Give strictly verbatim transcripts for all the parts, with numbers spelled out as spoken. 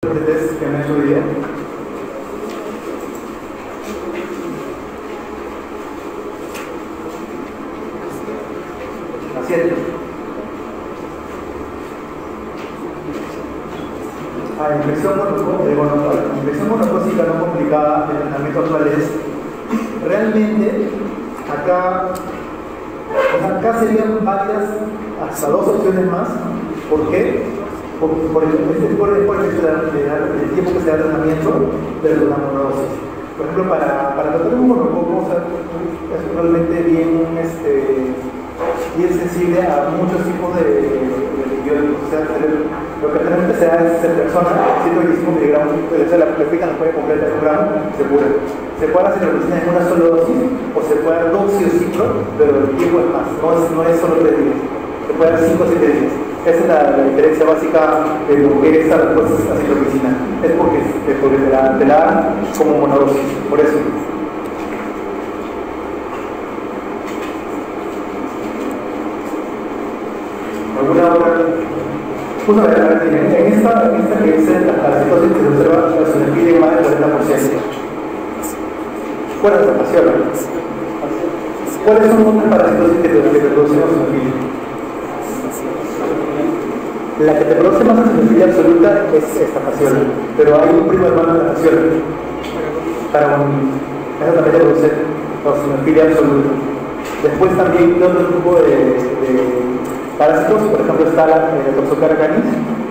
test que han hecho hoy día. Así es. Ah, infección monocócica, eh, bueno, la infección monocócica no complicada del tratamiento actual es realmente acá, o sea, acá serían varias, hasta dos opciones más. ¿Por qué? Por, por, el, por, el, por el hecho de, de, del tiempo que se da el tratamiento de la monodosis. Por ejemplo, para, para tratar un monococo, o sea, es realmente bien, este, bien sensible a muchos tipos de, de antibióticos. O sea, lo que realmente se da es en persona, ciento veinticinco miligramos, o sea, la aplican después de completar el gramo, se cura. Se puede hacer la en una sola dosis, o se puede dar doxiciclo, pero el tiempo es más, no es, no es solo tres días, se puede dar cinco o siete días. Esa es la, la diferencia básica de lo que es esta citromicina. Es porque, es porque te, la, te la dan como monodosis, por eso. ¿Alguna otra? Pues a ver, a ver, en esta, en esta que dice la citosis se observa la eosinofilia más del cuarenta por ciento. ¿Cuál es la pasión? ¿Cuáles son otras parasitosis que te, que te producen eosinofilia? La que te produce más eosinofilia absoluta es esta pasión, pero hay un primo hermano de la pasión. Para un, esa también te produce eosinofilia absoluta. Después también hay otro tipo de, de parásitos, por ejemplo está la eh, Toxocara canis.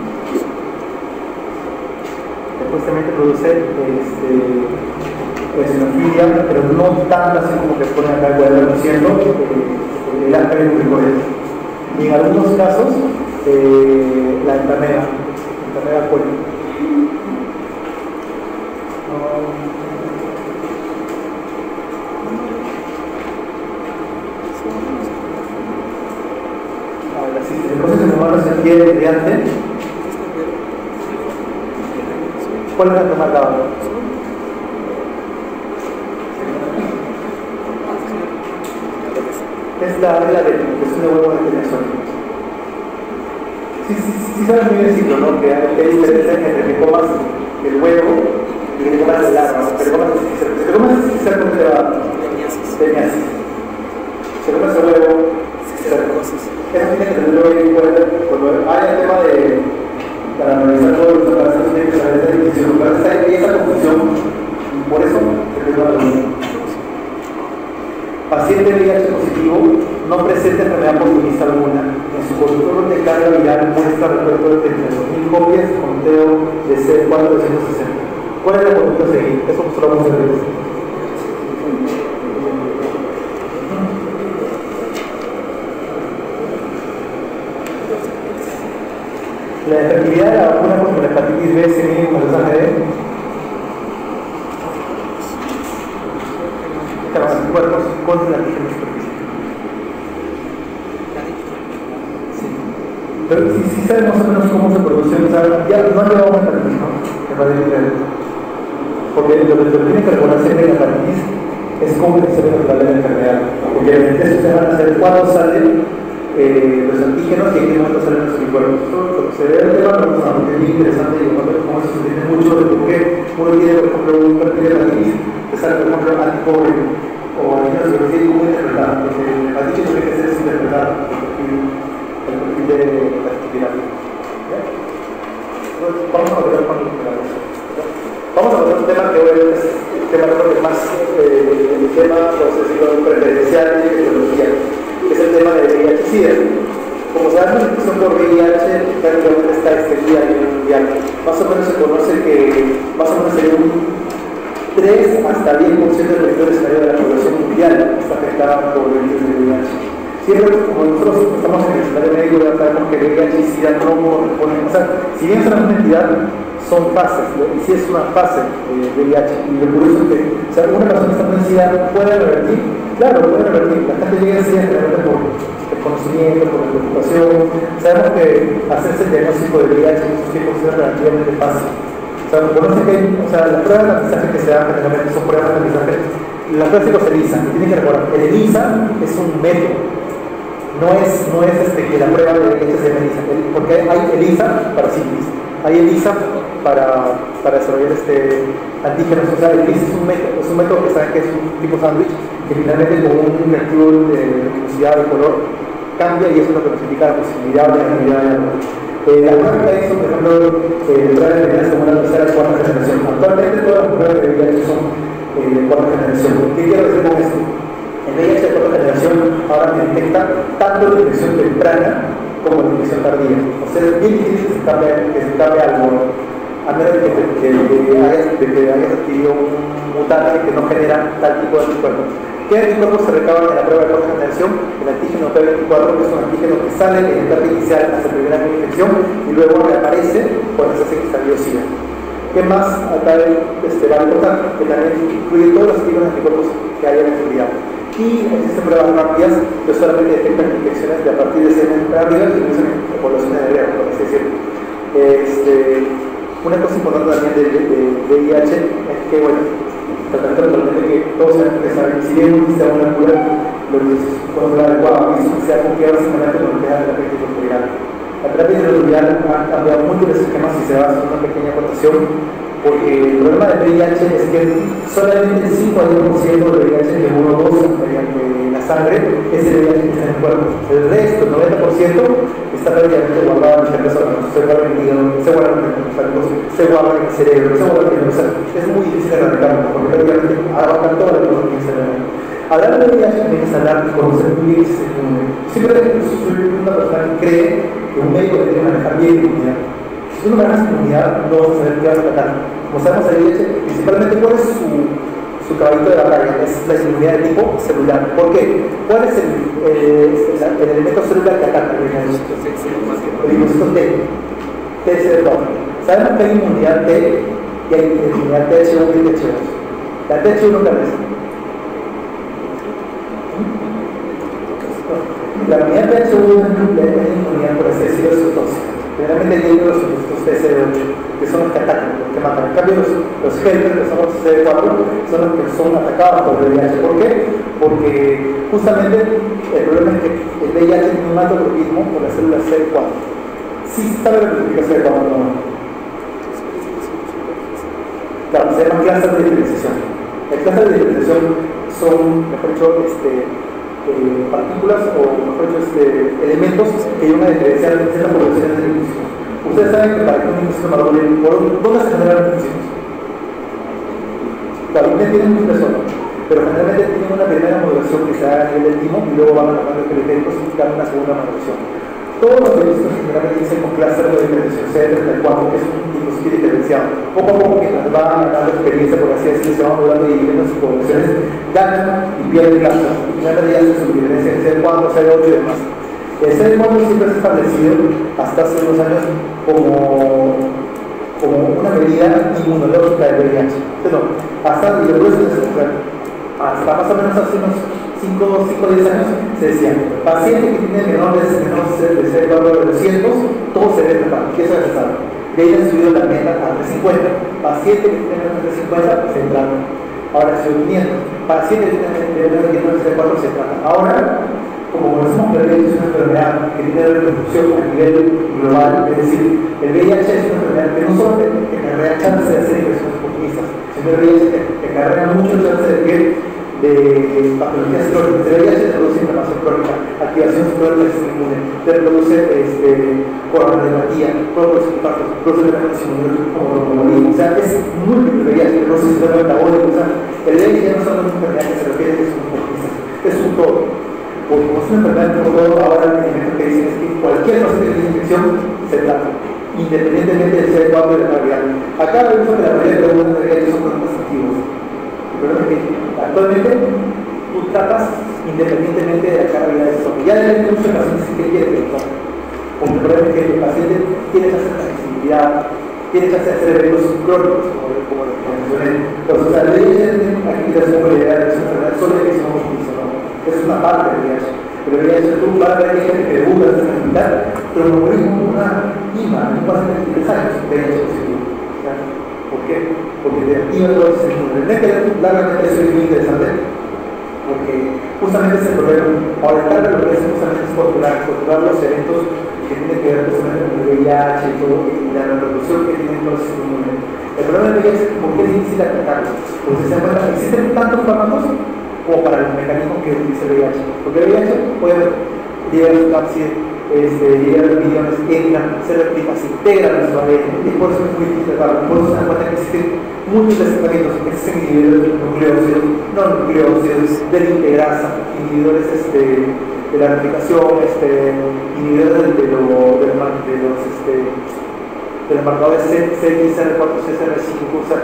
Después también te produce este, eosinofilia, pero no tanto así como que ponen acá el cuarenta por ciento, eh, el alta de y en algunos casos Eh, la entamera, entamera coli. A ver, si el proceso en humano se adquiere mediante. ¿Cuál es la que marcaba? Es la regla de infección de huevo de tenesón. Sí, sí, sí, sabes muy bien el ciclo, ¿no? Que hay, que hay diferencia entre que comas el huevo y que comas el larva. Si te comas el ciclo, si te comas el ciclo, ¿cómo te va? Teniasis. Si te comas el huevo, eso tiene que tenerlo en cuenta cuando hay el tema de para analizar todos los parásitos tiene que saber esta definición. Pero hay esa confusión y por eso se te va a preguntar. Paciente V I H positivo no presenta enfermedad oportunista alguna. En su control de carga viral muestra recuerdo de treinta y dos mil copias, conteo de C cuatrocientos sesenta. ¿Cuál es la conducta a seguir? Eso solo vamos a ver. La efectividad de la vacuna contra la hepatitis B se mide con los A G D. Anticuerpos contra la antígeno superficial. Sí. Pero si, si sabes más o menos cómo se produce, o sea, ya no le vamos a hepatitis, ¿no? Hepatitis. Porque lo que se tiene que reconocer en la hepatitis es cómo se ve natural de la enfermedad. Porque eso se van a hacer cuando salen eh, los antígenos y en qué momento salen los anticuerpos. Lo que se ve en el tema, pero es muy interesante y como eso se entiende mucho de por qué uno tiene, por ejemplo, un perfil de hepatitis, que sale, por ejemplo, antipobre o antígenos que tiene cómo interpretar, porque el hepatitis lo que hay que hacer es interpretar el perfil de hepatitis viral. Vamos a ver cuando vamos a ver un tema que hoy es el tema creo que más eh, el tema, por decirlo, preferencial de tecnología, que es el tema de V I H SIDA. Como sabemos, la infección por V I H prácticamente está extendida a nivel mundial. Más o menos se conoce que más o menos sería un tres hasta diez por ciento del territorio escenario de la población mundial está afectada por el virus de V I H. Siempre, como nosotros estamos en el escenario médico, ya sabemos que V I H y SIDA no corresponden. O sea, si bien son una entidad, son fases, ¿no? Y si es una fase de V I H. Y lo curioso es que, o sea, una persona que está en SIDA puede revertir, claro, puede revertir. La gente llega a SIDA generalmente por el conocimiento, por la preocupación. Sabemos que hacerse el diagnóstico de V I H en estos tiempos es relativamente fácil. O sea, conoce que, o sea, las pruebas de aprendizaje que se dan generalmente son pruebas de aprendizaje. Las pruebas se ELISA, que tienen que recordar, el ELISA es un método. No es, no es este, que la prueba de V I H se ELISA, porque hay ELISA para sífilis. hay ELISA para, para desarrollar este antígenos. O sea, ELISA es un método, es un método que saben que es un tipo sándwich, que finalmente con un reactivo de luminosidad de color cambia, y eso es lo que nos indica la posibilidad de la actividad de la luz. Eh, las pruebas que hizo, por ejemplo, eh, pruebas de V I H como una tercera y cuarta generación. Actualmente todas las pruebas de V I H son eh, de cuarta generación. ¿Qué quiero decir con esto? El V I H de cuarta generación ahora me detecta tanto la detección temprana como la detección tardía. O sea, es bien difícil que se cambie, que se cambie algo, a menos de que, que, que, hayas, de que hayas adquirido un mutante que no genera tal tipo de anticuerpos. ¿Qué anticuerpos se recaban en la prueba de cuarta generación? El antígeno P veinticuatro, que es un antígeno que sale en el etapa inicial hasta la primera infección y luego reaparece cuando se hace estallido SIDA. ¿Qué más acá este, va a importar? Que también incluye todos los tipos de anticuerpos que hay en la actividad. Y existen pruebas rápidas que solamente detectan infecciones de a partir de seis meses para arriba y no son poblaciones de riesgo, por así decirlo. Este, una cosa importante también del de, de, de V I H es que, bueno, tratando actualmente que todos se saben, si bien existe una cura, lo que es cuando la adecuada es que sea confiable simplemente con lo que es la terapia antirretroviral. La terapia antirretroviral ha cambiado muchos esquemas y se basa en una pequeña acotación, porque el problema del V I H es que solamente el cinco a diez por ciento del V I H que uno goza mediante la sangre es el V I H que está en el cuerpo. El resto, el noventa por ciento, está prácticamente guardado en diferentes órganos. Se guarda en el hígado, se guarda en el linfáticos, se guarda en el cerebro, se guarda en el cerebro. Es muy difícil de erradicarlo, porque prácticamente abarcan todas las cosas que se ven. Hablar de V I H también es hablar de conocer muy bien ese fenómeno. Siempre soy una persona que cree que un médico debe manejar bien la inmunidad. Si tú no manejas la inmunidad, no vas a saber qué vas a atacar. Como sabemos, el V I H, principalmente, ¿cuál es su, su caballito de batalla? Es la inmunidad de tipo celular. ¿Por qué? ¿Cuál es el, eh, el, el elemento celular que ataca el V I H? El linfocito T. T C D cuatro. Sabemos que hay inmunidad T y hay inmunidad T H uno y T H dos. La T H uno, ¿qué es? La unidad T H uno es la inmunidad, por así decirlo, es tóxica. Generalmente hay los T C D ocho, que son los que atacan, los que matan. En cambio, los, los helpers, que son los C D cuatro, son los que son atacados por el V I H. ¿Por qué? Porque justamente el problema es que el V I H tiene un alto tropismo por las células C D cuatro. Sí sabe lo que significa C D cuatro, no. Claro, se llama clases de diferenciación. Las clases de diferenciación son, mejor dicho, este, Eh, partículas o mejor dicho este, elementos que ayudan a diferenciar ciertas poblaciones de linfocitos. Ustedes saben que para que un linfocito madure, ¿por dónde se generan los linfocitos? Claro, ustedes tienen un impresor, pero generalmente tienen una primera modulación que se da a nivel del timo y luego van agarrando periféricos y dan una segunda modulación. Todos los linfocitos generalmente dicen con clúster de diferenciación C D treinta y cuatro, que es un linfocito diferenciado. Poco a poco, mientras van ganando experiencia, por así decirlo, se van modulando y dividiendo sus poblaciones, ganan y pierden clúster. Y finalmente ya hacen su diferencia en C D cuatro, C D ocho y demás. El C D cuatro siempre se ha establecido hasta hace unos años como, como una medida inmunológica del V I H. Pero hasta, y lo hasta más o menos hace unos cinco o diez años se decía, paciente que tiene menores de C D cuatro de doscientos, todo se debe tratar, que eso es necesario. De ahí han subido la meta a trescientos cincuenta, paciente que tiene menos de trescientos cincuenta, se trata. Ahora se subió quinientos, paciente que tiene menos de quinientos C D cuatro, se trata. Ahora, como conocemos que el V I H es una enfermedad que tiene repercusión a nivel global, es decir, el V I H es una enfermedad que no solo te acarrea chance de hacer infecciones oportunistas, sino el V I H te acarrea mucho chance de que de patologías crónicas. El V I H te produce inflamación crónica, activación celular del sistema inmune, te produce este, coronariopatía, produce infartos, produce mecanismos inmunológicos como tromboembolismo. O sea, es múltiple V I H, produce sistema metabólico. O sea, el V I H ya no solo es una enfermedad que se refiere a que son oportunistas, es un todo. Porque como es una enfermedad como todo, ahora el elemento que dicen es que cualquier paciente que tiene infección se trata, independientemente del C D cuatro y de la gravedad. Acá vemos que la mayoría de los problemas de V I H son problemas activos. El problema es que actualmente tú tratas independientemente de la gravedad de esto. Ya hay muchos pacientes que quieren que tratar. Porque el problema es que el paciente tiene que hacer la flexibilidad, tiene que hacer eventos crónicos, como, como lo mencioné. Entonces, o sea, la V I H tiene actividades como la idea de su enfermedad solo de que se no es una parte del V I H. Pero el V I H tú vas a ver que hay gente que debuta en el hospital, pero lo morimos como una ima, un paciente de tres años, V I H positivo. ¿Por qué? Porque te activa todo ese sistema. El que largamente eso es muy interesante, porque justamente ese problema, ahora el lo que es justamente es controlar, controlar los eventos que tiene que ver justamente con el V I H y todo, y la reproducción que tienen todos estos movimientos. El problema del V I H es porque es difícil atacarlo. Porque se encuentra, existen tantos fármacos como para el mecanismo que utiliza el V I H. Porque el V I H puede llegar a su cápside, este, llegar a los millones, entran, se replica, se integran en su A D N, y por eso es muy difícil atacarlo. Por eso se dan cuenta que existen múltiples tratamientos, existen inhibidores de nucleócidos, no nucleócidos, de la integrasa, inhibidores este, de la replicación, este, inhibidores de, de, lo, de, los, de los este, de los marcadores C X R cuatro, C S R cinco, o sea,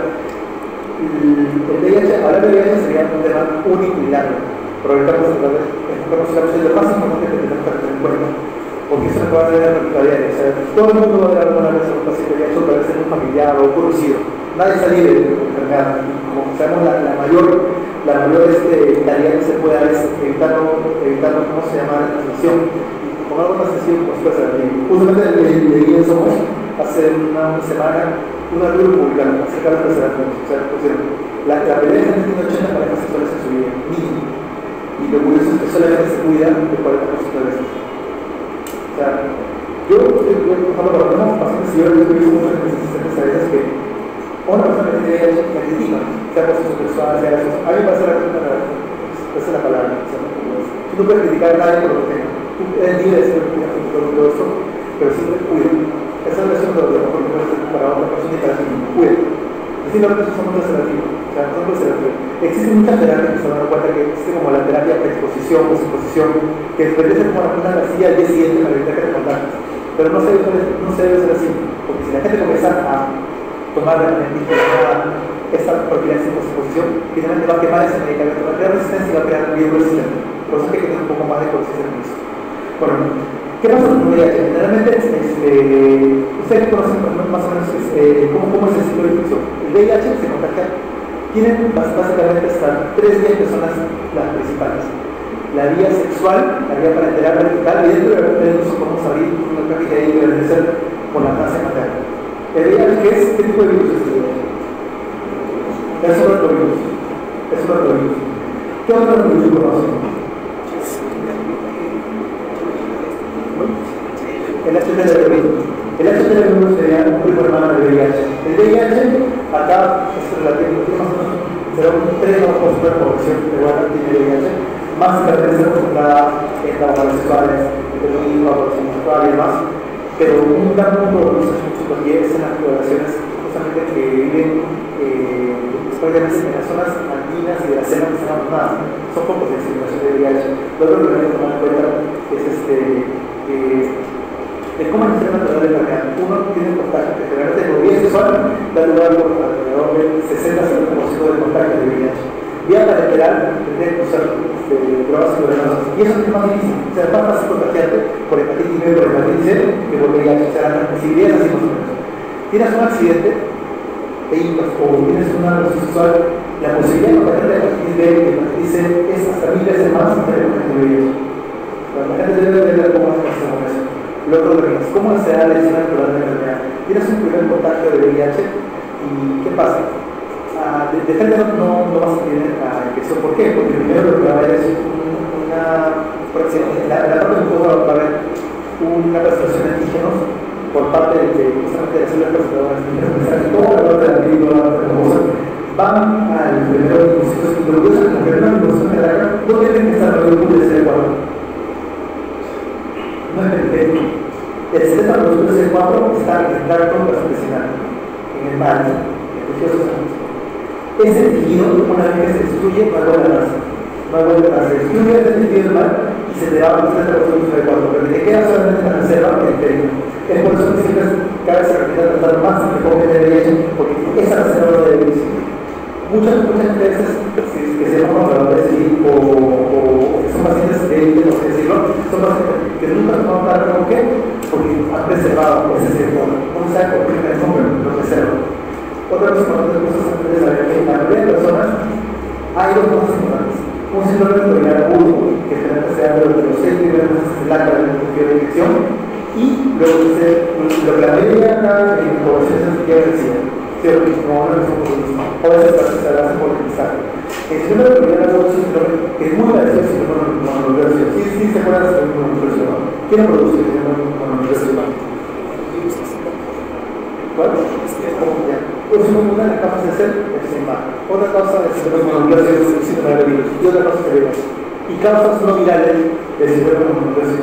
el V I H, hablar de V I H sería un tema único y largo, pero ahorita vamos a hablar de lo más importante que tenemos que tener en cuenta, porque eso no va a tener la diaria, o sea, todo el mundo va a ver alguna vez a un paciente V I H, tal vez en un familiar o un conocido, nadie está libre de la enfermedad, como sabemos la, la mayor, la mayor este, tarea que se puede dar es evitarlo, evitarlo, ¿cómo se llama?, la transmisión, con algo más sencillo como si fuese la ley. Justamente leí en Somos, hace una, una semana, un artículo publicado acerca de las presentaciones, o sea, pusieron, la, la pelea de tiene ochenta parejas sexuales en su vida, mínimo, y lo curioso es que solamente se cuida de cuarenta por ciento de veces. O sea, yo, yo, cuando por algunos pacientes, yo he visto muchos asistentes a veces que una persona que tiene V I H me critica, sea por su sexual, sea eso. A mí me parece la, la, esa es la palabra. O sea, tú no puedes criticar a nadie por lo que tenga. Tú eres libre de ser todo esto, pero siempre cuida. Esa es lo mejor que puedes hacer para otra persona y para ti. Cuida. Y simplemente somos preservativos. O sea, son preservativos. Existen muchas terapias que se dan cuenta que existe como la terapia preexposición o exposición, que después de como una casilla al día siguiente para evitar que te contagies. Pero no se, debe, no se debe ser así, porque si la gente comienza a tomar esta propiedad sin exposición, finalmente va a quemar ese medicamento, va a crear resistencia y va a crear bioresistencia. Por eso hay que tener un poco más de conciencia en eso. Bueno, ¿qué pasa con el V I H? Generalmente, este, ustedes conocen más o menos eh, cómo, cómo es el ciclo de infección. El V I H se contagia, tienen básicamente hasta tres vías que son las, las principales. La vía sexual, la vía parenteral vertical, y dentro de eso podemos abrir una práctica de diferenciar con la fase materna. El V I H, ¿qué es? ¿Qué tipo de virus es el V I H? Es un retrovirus. Es un retrovirus. ¿Qué otro retrovirus conocen? El H T L V. El H T L V sería un primo hermano del V I H. El V I H, acá es relativo, más o menos, será un tres por ciento de población que igual tiene V I H, más la presencia concentrada en trabajadores sexuales, heteronismo, aborción sexual y demás. Pero un gran punto de los hechos es en las poblaciones justamente que viven eh, en las zonas andinas y de la selva que están abandonadas. Son pocos de situación de V I H. Lo otro que tenemos que tomar en cuenta es este, eh, de cómo es el natural de la enfermedad. Uno tiene contacto que generalmente por vía sexual da lugar por alrededor del sesenta a setenta por ciento de contacto de V I H. Vía parenteral tendría que usar este, drogas psicovenenosas. Y eso es más difícil. O sea, es más fácil contagiarte por hepatitis B o por hepatitis C que por V I H. O sea, la transmisibilidad es así más o menos. Tienes un accidente e ibas, o tienes una relación sexual, la posibilidad de contagiarte de hepatitis B y hepatitis C es hasta mil veces más que la de V I H. La gente debe ver cómo se pasa con eso. Lo otro es cómo se da la lesión natural de la enfermedad. Tienes un primer contagio de V I H y ¿qué pasa? Uh, de, de frente no, no, no vas a tener la infección. ¿Por qué? Porque primero lo que va a haber es una, por ejemplo, en la, en la parte del juego va a haber una presentación de antígenos por parte de, de justamente de las células presentadoras de antígenos. Toda la parte de la película, van al primero de los sitios y lo que usan, porque la información que atacan no tienen que estar en el punto de C cuatro. No es perfecto. El setenta por ciento de C cuatro está en el tracto gastrointestinal, en el mal, en el tejido social. Ese tejido, una vez que se destruye, no hay vuelta atrás. No hay vuelta atrás. Se destruye ese tejido del mal y se te va a pasar el proceso de cuatro, pero te queda solamente la reserva que te digo. Es por eso que siempre cada vez se repite tratar más que con el V I H, porque esa reserva no debe existir. Muchas, muchas veces que se llaman controladores o, o, o que son pacientes de élite, por decirlo, son pacientes que nunca se van a dar con qué, porque han preservado ese sector. No se sabe por qué mecanismo, pero lo preservan. Otra cosa importante de cosas antes de saber que en la mayoría de personas hay dos cosas importantes. Un síndrome vectorial agudo, que generalmente se da durante los seis primeros meses del acta de la infección, y luego se, lo que la mayoría acá en poblaciones sensitivas decía, ¿Sí o no? No, no es un populismo. O a veces se lo hacen politizar. El síndrome de Rivera es un síndrome que es muy parecido al síndrome de mononucleosis. Sí, sí, se acuerdan del síndrome de mononucleosis, ¿no? ¿Quién produce el síndrome de mononucleosis? ¿Cuál? Ya. Pues una de las causas de ser el síndrome. Otra causa del síndrome de mononucleosis es el síndrome de virus. Y otra causa es el virus. Y causas no virales del síndrome de mononucleosis.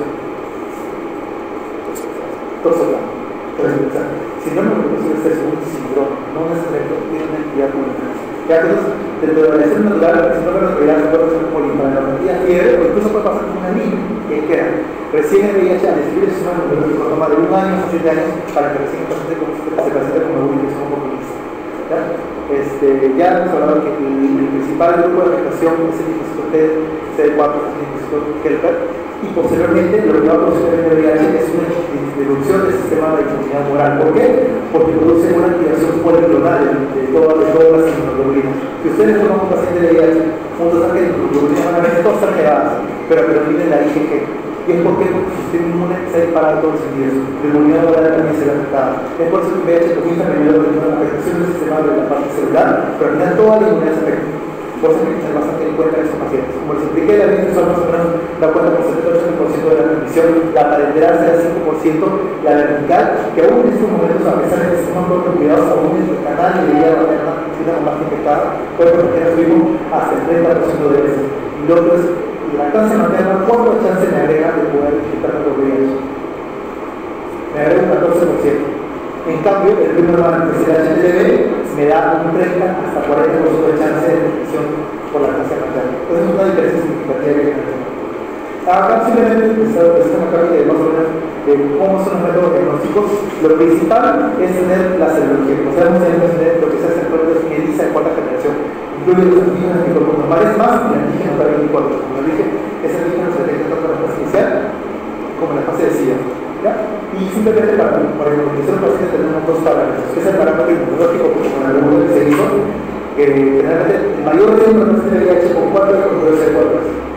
Toxoplasma. Síndrome de mononucleosis es un síndrome, no necesariamente tiene una entidad pública. Ya entonces, dentro de la elección natural, el síndrome de mononucleosis se puede pasar como linfadenopatía, fiebre, o incluso puede pasar como una anemia, que queda. Recién el V I H al describir el síndrome de mononucleosis toma de un año a siete años para que recién el paciente se presente como una infección populista. ¿Ya? Este, ya hemos hablado que el, el principal grupo de afectación es el linfocito T C D cuatro, el linfocito Helper, y posteriormente lo que va a producir el V I H es una disminución del sistema de inmunidad moral. ¿Por qué? Porque produce una activación policlonal de todas, de todas las inmunoglobulinas. Si ustedes toman un paciente de V I H, un total de inmunoglobulinas van a ver todas están elevadas, pero que no tienen la I G G. ¿Y es porque el sistema inmune se ha disparado en todos los sentidos? La inmunidad moral también se ve afectada. Es por eso que el V I H comienza primero de una afectación del sistema de la parte celular, pero al final toda la inmunidad se afecta. Por eso hay que tener bastante en cuenta a esos pacientes. Como les expliqué, la vida son más o menos da cuenta por setenta a ochenta por ciento de la transmisión, la parenteral será cinco por ciento, la vertical, que aún en estos momentos, a pesar de que estamos todos cuidados, aún en el canal de la materna, si una mamá infectada, puede proteger a su hijo hasta el treinta por ciento de veces. Y lo otro es, la lactancia materna, ¿cuánto chance me agrega de poder infectarme por V I H? Me agrega un catorce por ciento. En cambio, el primer hermano, que es el H L V, me da un treinta hasta cuarenta por ciento de chance de infección por la lactancia materna. Entonces es una diferencia significativa que hay. Acá simplemente estamos acá de más o menos de cómo son los métodos diagnósticos. Lo principal es tener la serología. O sea, vamos a tener lo que se hace actualmente es ELISA de cuarta generación. Incluye los antígenos anticuerpos normales más y el antígeno K veinticuatro. Como dije, ese antígeno se detecta tanto en la fase inicial como en la fase de SIDA. ¿Ya? Y simplemente para, para el monitoreo del paciente tenemos dos parámetros. Es el parámetro inmunológico, como en el mundo que se hizo, que generalmente el mayor riesgo de paciente de V I H con cuatro es con C D cuatro.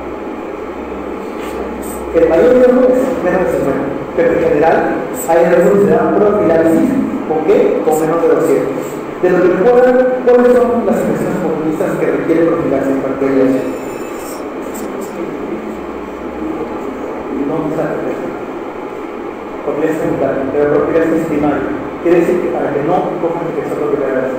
El mayor riesgo es menos de cincuenta, pero en general hay riesgos que se dan profilaxis, ¿con qué? Con menos de doscientos. De lo que recuerdan, ¿cuáles son las infecciones oportunistas que requieren profilaxis para el V I H? No me sale. Profilaxis secundaria, pero profilaxis primaria. Quiere decir que para que no cojan infección por primera vez.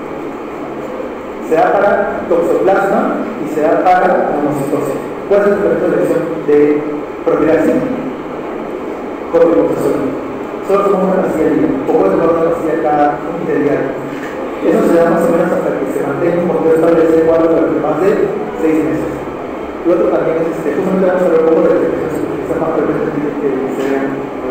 Se da para toxoplasma y se da para monocitosis. ¿Cuál es el tratamiento de elección de profilaxis? Corticosteroide. Solo tomamos una pastilla al día, o puede tomar una pastilla cada un día diario. Eso se da más o menos hasta que se mantenga un control estable de C D cuatro durante más de seis meses. Y otro también es este, justamente vamos a hablar un poco de las infecciones que están más frecuentes que se vean.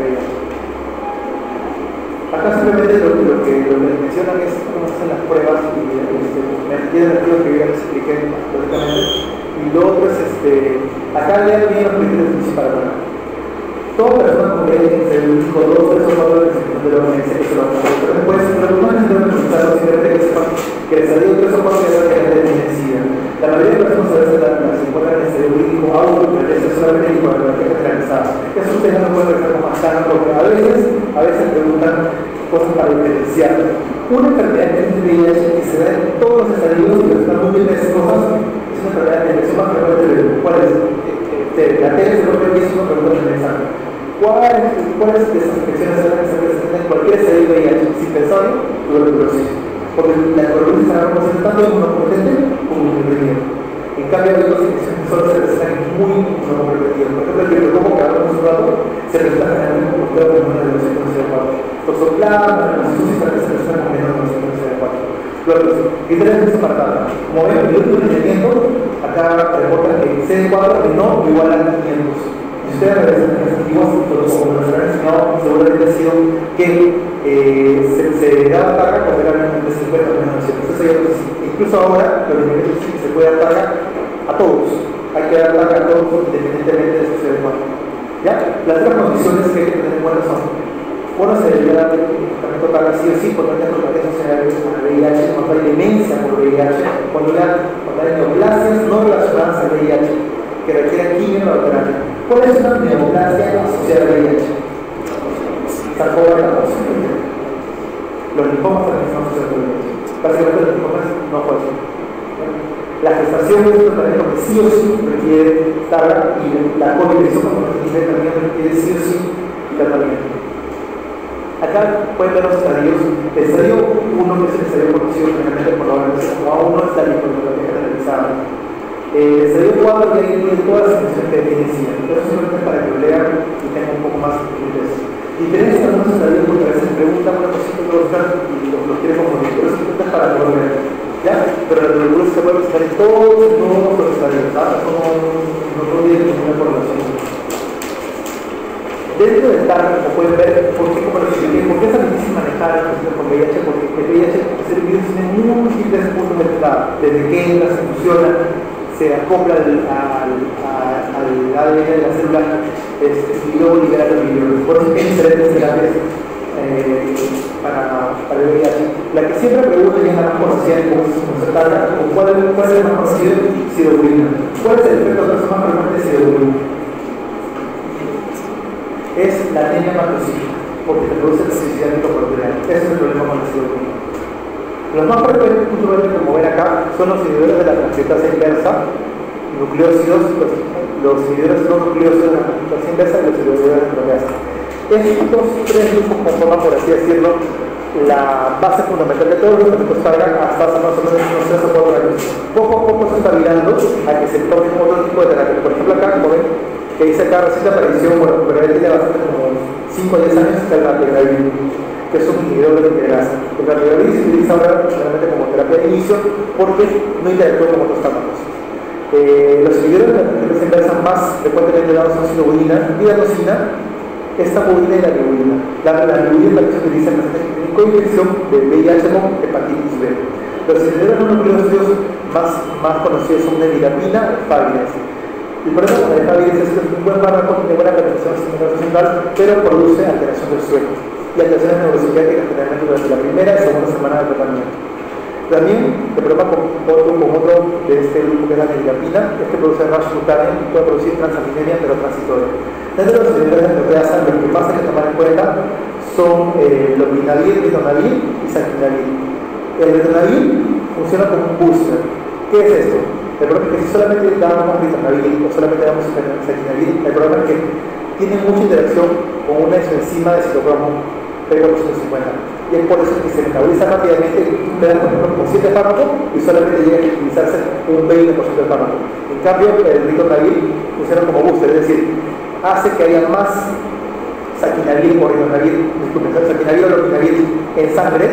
Acá simplemente lo, lo, que, lo que les mencionan es cómo se hacen las pruebas y este, me entienden el que yo ya les expliqué lógicamente. Y lo otro es, este, acá lean bien los criterios principales. Toda persona con V I H entre el hijo dos, tres o cuatro de la O M S que se lo hace. Pero después, pero no necesitan preguntarlo, simplemente que sepan que les salió tres o cuatro de la que tienen SIDA. La mayoría de las personas a veces las encuentran en el jurídico auto, pero es solamente en la biblioteca generalizada. Eso ustedes no pueden ver como más sano, porque a veces, a veces preguntan cosas para diferenciar. Una enfermedad que es V I H que se da en todos los estadios y están muy bien esas cosas, es una enfermedad de infección más frecuente de cuál es. La T S no es una pregunta generalizada. ¿Cuáles de esas infecciones se dan en cualquier estadio de V I H? Sin pensar, tuberculosis. Porque la tuberculosis se representa tanto inmunocomprometido como inmunocomprometido. En cambio, hay otras infecciones que solo se presentan muy inmunocomprometidas. Por ejemplo, el micrococo que hablamos un rato se presenta generalmente como todo el mundo de los C D cuatro. Toxoplasma, los citos se presentan con menos de los C D cuatro. Luego, criterios para cada. Como ven, el último rendimiento, acá reporta que C D cuatro no igual a quinientos. Si ustedes regresan a los antiguos, como nos han enseñado, seguramente ha sido que eh, se, se daba carga cuando eran de cincuenta o menos de doscientos. Incluso ahora, los niveles sí que se puede dar carga a todos. Hay que dar carga a todos independientemente de su C D cuatro. ¿Ya? Las otras condiciones que hay que tener en cuenta son: uno se debería dar el tratamiento carga sí o sí, por tanto, porque eso se da con el V I H, cuando hay demencia por V I H, cuando hay neoplasias no relacionadas al V I H, que requieren quimio o terapia. ¿Cuál es una neoplasia asociada al V I H? Sarcoma de la voz. Los linfomas también son asociados con V I H. Básicamente los linfomas no pueden. La gestación es un tratamiento que sí o sí requiere Stargardt y la coinfección con los también requiere sí o sí tratamiento. Acá pueden ver los estadios. El estadio uno, que es el estadio conocido generalmente por la O M S como A uno, está la hipertrofia generalizada. El estadio cuatro ya incluye todas las funciones que tiene SIDA. Entonces, simplemente para que lo lean y tengan un poco más de interés. Diferencia de algunos estadios, porque a veces me preguntan una cosita que buscan y los, los quieren confundir, pero simplemente es para que lo vean. ¿Ya? Pero el regulo se puede presentar en todos los estadios, ¿verdad? Como no tiene ninguna correlación. Dentro del Stargardt, como pueden ver, ¿por qué, como les expliqué, ¿por qué es tan difícil manejar el paciente con V I H? Porque el V I H es el virus tiene múltiples puntos de entrada, desde que entra, se fusiona, se acopla al, al, al A D N de la célula este, y luego libera los virus. Por eso hay diferentes terapias eh, para, para el V I H. La que siempre pregunto y es la más conocida como es el Stargardt, ¿cuál, ¿cuál es el más conocido? Siderurina. ¿Cuál es el efecto más frecuente de siderurina? Es la anemia macrocíclica, porque te produce toxicidad mitocondrial. Ese es el problema con la siderurina. Los más frecuentes, puntualmente, como ven acá, son los inhibidores de la transcriptasa inversa, nucleócidos, los, los inhibidores no nucleócidos de la transcriptasa inversa y los inhibidores de la proteasa. Estos tres grupos conforman, por así decirlo, la base fundamental de todos los tratamientos Stargardt hasta hace más o menos unos tres o cuatro años. Poco a poco se está virando a que se tomen otro tipo de terapia. Por ejemplo, acá, como ven, que dice acá reciente aparición, bueno, pero él tiene bastante como cinco o diez años, está el Rapidavir, que es un inhibidor de integrasa. El Rapidavir se utiliza ahora generalmente como terapia de inicio porque no interactúa con otros fármacos. Eh, los inhibidores de la transcriptasa inversa más frecuentemente dados son siderurina, vidanosina, estabulina y la liburina. La, la liburina también se utiliza en la coinfección de V I H con hepatitis B. Los inhibidores no nucleócidos más, más conocidos son nevirapina y Favirenz. El problema con la Favirenz es que es un buen fármaco, tiene buena penetración central, pero produce alteración del sueño y alteraciones neuropsiquiátricas generalmente durante la primera y segunda semana de tratamiento. También el problema con otro, con otro de este grupo que es la nevirapina es que produce rash cutáneo y puede producir transaminemia pero transitoria. Dentro de los inhibidores de proteasa, lo que más hay que tomar en cuenta son eh, los Vinavir, ritonavir y saquinavir. El ritonavir funciona como un booster. ¿Qué es esto? El problema es que si solamente damos ritonavir o solamente damos saquinavir, el problema es que tiene mucha interacción con una enzima de citocromo P cuatrocientos cincuenta. Y es por eso que se metaboliza rápidamente y tú le das, por ejemplo, con siete fármacos y solamente llega a utilizarse un veinte por ciento del fármaco. En cambio, el ritonavir funciona como booster, es decir, hace que haya más saquinavir o ritonavir, disculpen, saquinavir o lopinavir en sangre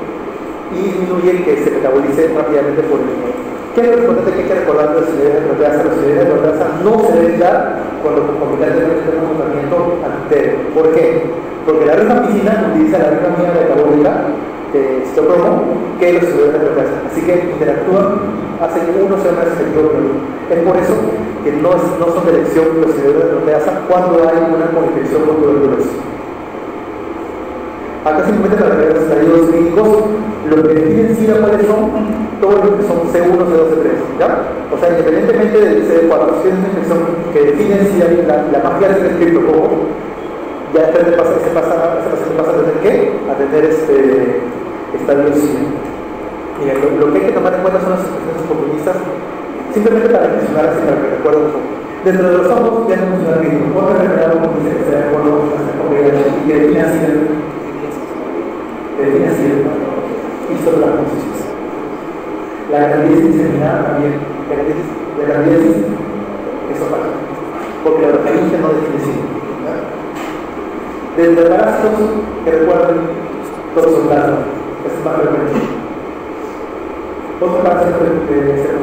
y disminuye que se metabolice rápidamente por el cuerpo. ¿Qué es lo importante que hay que recordar de los inhibidores de proteasa? Los inhibidores de proteasa no se deben dar cuando concomitantemente tenemos un tratamiento anterior. ¿Por qué? Porque la rifampicina utiliza la misma vía metabólica de citocromo que los inhibidores de proteasa. Así que interactúan, hacen que uno sea más efectivo que el otro. Es por eso que no, es, no son de elección los inhibidores de proteasa cuando hay una coinfección con tuberculosis. Acá simplemente para ver los estadios clínicos, los que definen SIDA cuáles son, todos los que son C uno, C dos, C tres, ¿ya? O sea, independientemente del C D cuatro, si es una infección que define SIDA, la, la más clara es el criptococo, ya después pasa, se pasa, ese paciente pasa a tener ¿qué? A tener este estadio SIDA. Miren, lo, lo que hay que tomar en cuenta son las infecciones oportunistas, simplemente para mencionar así, para que recuerden un poco. Dentro de los ojos ya no funciona bien. Otra enfermedad como dice que se da de acuerdo con la y que define así define así y sobre la conciencia. La candidiasis diseminada también, la candidiasis, eso pasa, porque la organización no define sí. Desde parásitos que recuerden toxoplasma, es más frecuente. Otro parásito de ser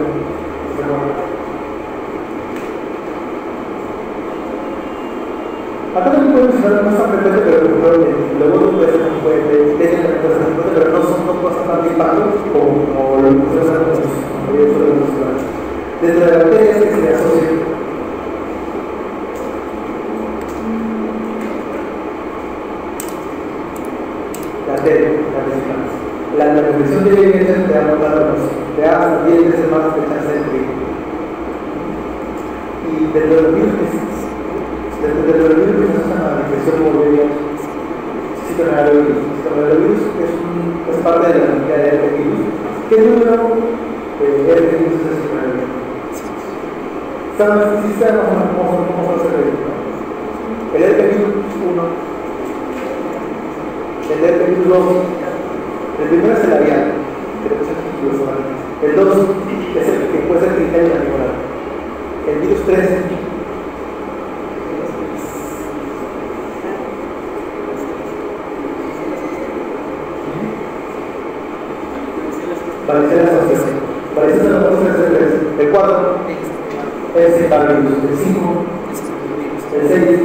acá también pueden mencionar no es tan frecuente, pero luego puede ser muy fuerte, tienen frecuente, pero no son dos cosas tan de impacto como, como lo que ustedes saben con los dentro de las bacterias que se le asocian la T, la vesícula. La, la infección de evidencia te da más datos, te da diez veces más de chance de morir. Y dentro de los virus Desde el virus que se usa la infección por V I H, sí que me da el virus. coronavirus es, un, es parte de la familia de herpesvirus. ¿Qué número de herpesvirus es el coronavirus? ¿Saben si sabemos cómo, cómo se hace el virus? El herpesvirus uno, el herpesvirus dos, el primero es el labial, que le puse el el dos es el que puede ser criterio animal. El virus tres parecer la asociación. Parecer la asociación es el cuatro es el virus, el cinco, el seis,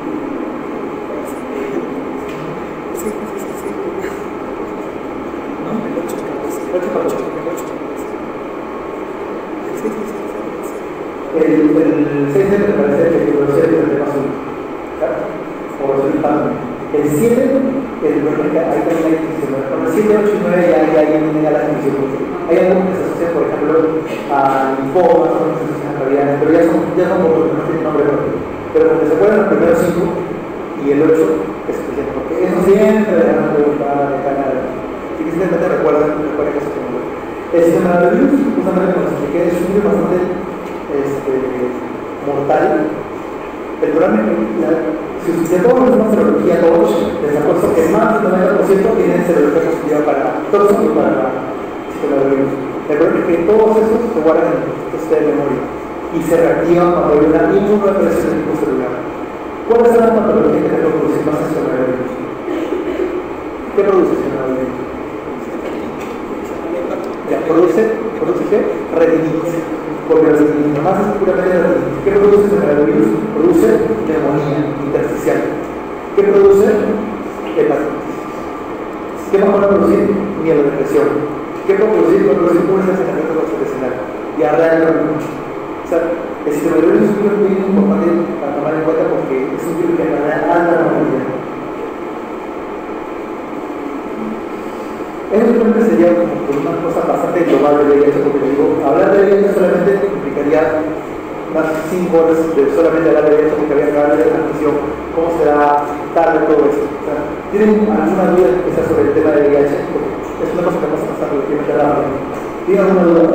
el, el seis me parece que el siete es el tema azul, o el impacto. El siete, el problema hay también hay distinción. Con el siete, ocho y nueve ya hay una la distinción. Hay algunos que se asocian, por ejemplo, a linfomas, otros que se asocian a cavidades, pero ya son, ya son otros que no tienen nombre propio. Pero cuando se acuerdan los primeros cinco y el ocho es suficiente, porque eso siempre le van a preguntar de cada. Así que simplemente recuerden, recuerden que se tiene. El sistema de virus, justamente como les expliqué, es un virus bastante este, mortal. El problema es que la, si de todos los demás serología, todos les apuesto que más del noventa por ciento tienen serología positiva para todos y para la coronavirus. El problema es que todos esos se guardan en el sistema de memoria y se reactivan cuando hay una inmunodepresión del tipo celular. ¿Cuál es la patología que debe producir más el coronavirus? ¿Qué produce el coronavirus? Ya, produce, produce ¿qué? Retinitis. Porque la retinitis más es puramente retinitis. ¿Qué produce el coronavirus? Produce neumonía intersticial. ¿Qué produce? Hepatitis. ¿Qué más van a producir? Mielodepresión. ¿Qué puede producir? Puede producir un ensanchamiento gastrointestinal. Diarrea de la noche. O sea, el sistema inmunológico es un virus muy importante para tomar en cuenta porque es un virus que da alta normalidad. Eso simplemente sería como una cosa bastante global de V I H, porque le digo, hablar de V I H solamente implicaría unas cinco horas de solamente hablar de V I H, porque había que hablar de transmisión, cómo se da tarde todo eso. O sea, ¿tienen alguna duda especial sobre el tema de V I H? Porque es una cosa que pasa bastante relativamente rápido. ¿Tienen alguna duda?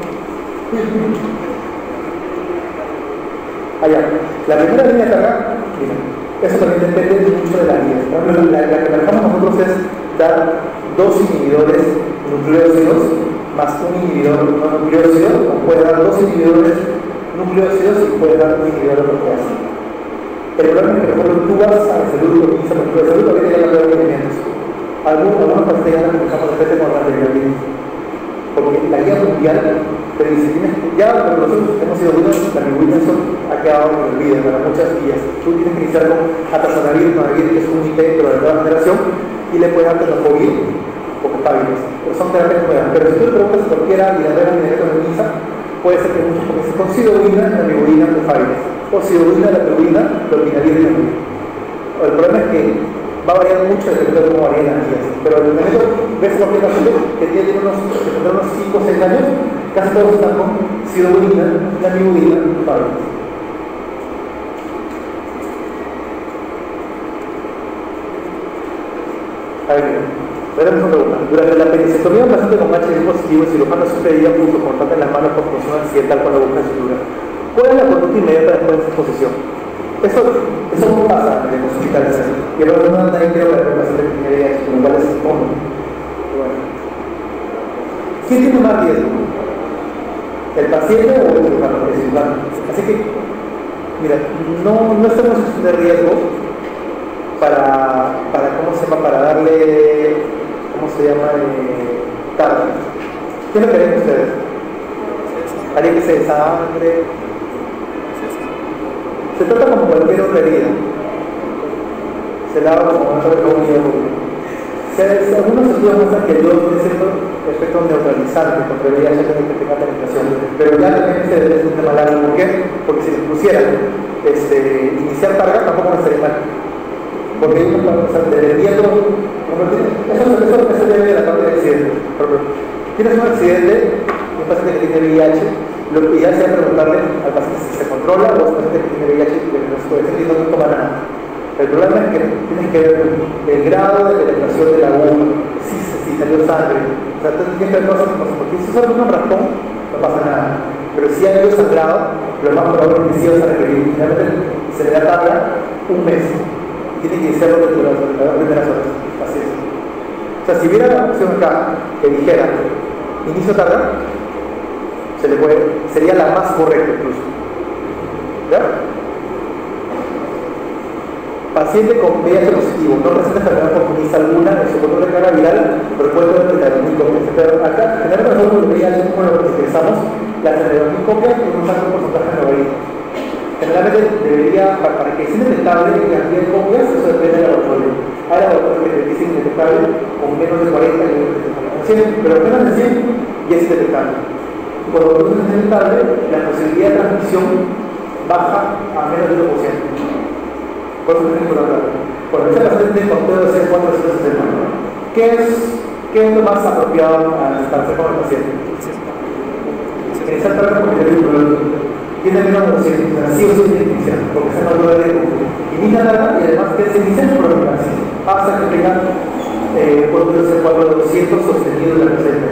Allá. La primera línea de acá, miren, eso también depende mucho de la línea. La, la que manejamos nosotros es dar dos inhibidores nucleócidos más un inhibidor no nucleócido, o puede dar dos inhibidores nucleócidos y puede dar un inhibidor de proteasa. El problema es que, por ejemplo, tú vas al salud, por ejemplo, el salud también tiene que hablar de alimentos. Algunos, algunos países ya no empezamos a hacer con las regulaciones. Porque la guía mundial te dice, ya nosotros hemos sido buenos, la Williamson ha quedado en el olvido para muchas guías. Tú tienes que iniciar con atazanavir, que es un I P, pero de nueva generación, y le puedes dar tenofovir o copaviles. Pero son terapias nuevas. Pero si tú le preguntas a cualquiera y la ves en directo en misa, puede ser que muchos comiencen con sidobina, la mibulina, copaviles. O sidobina, la pirulina, lopinavir y la mibulina. El problema es que va a variar mucho dependiendo de cómo varían las guías. Pero en el momento ves cualquier paciente que tiene unos, unos cinco o seis años, casi todos están con sidobina, la mibulina, copaviles. A ver, veremos una pregunta. Durante la penicectomía, un paciente con H I V positivo, el cirujano sucedía puso cortante en las manos por función accidental con la aguja de sutura. ¿Cuál es la conducta inmediata después de esta exposición? Eso, eso no pasa en los hospitales. Y el otro no nadie creo que el paciente tiene V I H, con lo cual es común. Bueno. ¿Quién tiene más riesgo? ¿El paciente o el cirujano? El cirujano. Así que, mira, no, no estamos en situación de riesgo para, para, ¿cómo se llama? Para darle, ¿cómo se llama? Eh, tarde. ¿Qué es lo que ven ustedes? Alguien que se desangre. Se trata como cualquier otra herida. Se lava como otra vez. Algunos estudios muestran que el yodo tiene cierto efecto neutralizante contra el V I H que tenga penetración, pero ya también se debe ser un tema largo. ¿Por qué? Porque si les pusieran este, iniciar carga, tampoco no estaría mal. Porque hay una cosa de viento, eso, eso, eso debe de la parte del accidente. Tienes un accidente, un paciente que tiene V I H, lo que ya sea preguntarle al paciente si se controla o al paciente que tiene V I H y que no se puede decir y no toma nada. El problema es que tienes que ver el grado de penetración de la aguja, si, si salió sangre. O sea, tienes que ver cosas que pasan, porque si solo un raspón, no pasa nada. Pero si hay algo sangrado, lo más probable es que sí vas a requerir. Finalmente se le da tabla un mes. Tiene que hacerlo dentro de las primeras horas. Así es. O sea, si hubiera la opción acá que dijera inicio tarda, se le puede, sería la más correcta incluso. ¿Ya? Paciente con V I H positivo, no presenta enfermedad oportunista alguna en su control de carga viral, pero puede tener tenerosmicopia. Pero acá, generalmente nosotros el V I H, como lo que utilizamos, las tenerosmicopias con un alto porcentaje de logaritmo. Generalmente debería, para, para que sea detectable la cantidad de copias, eso depende del laboratorio. Hay laboratorios que te dicen detectable con menos de cuarenta y cien, pero menos de cien ya es detectable. Cuando no es detectable, la posibilidad de transmisión baja a menos del uno por ciento. Por eso tenemos que hablar. Cuando ese paciente conteo de C cuatrocientos sesenta, ¿qué es, ¿qué es lo más apropiado al estar con el paciente? Iniciar tarde porque tiene un problema. Tiene menos de doscientos, así o sí tiene que iniciar, porque se llama duda de inicia tarde y además que se inicia el problema hasta que tenga eh, conteo de C cuatro de doscientos sostenido en la receta.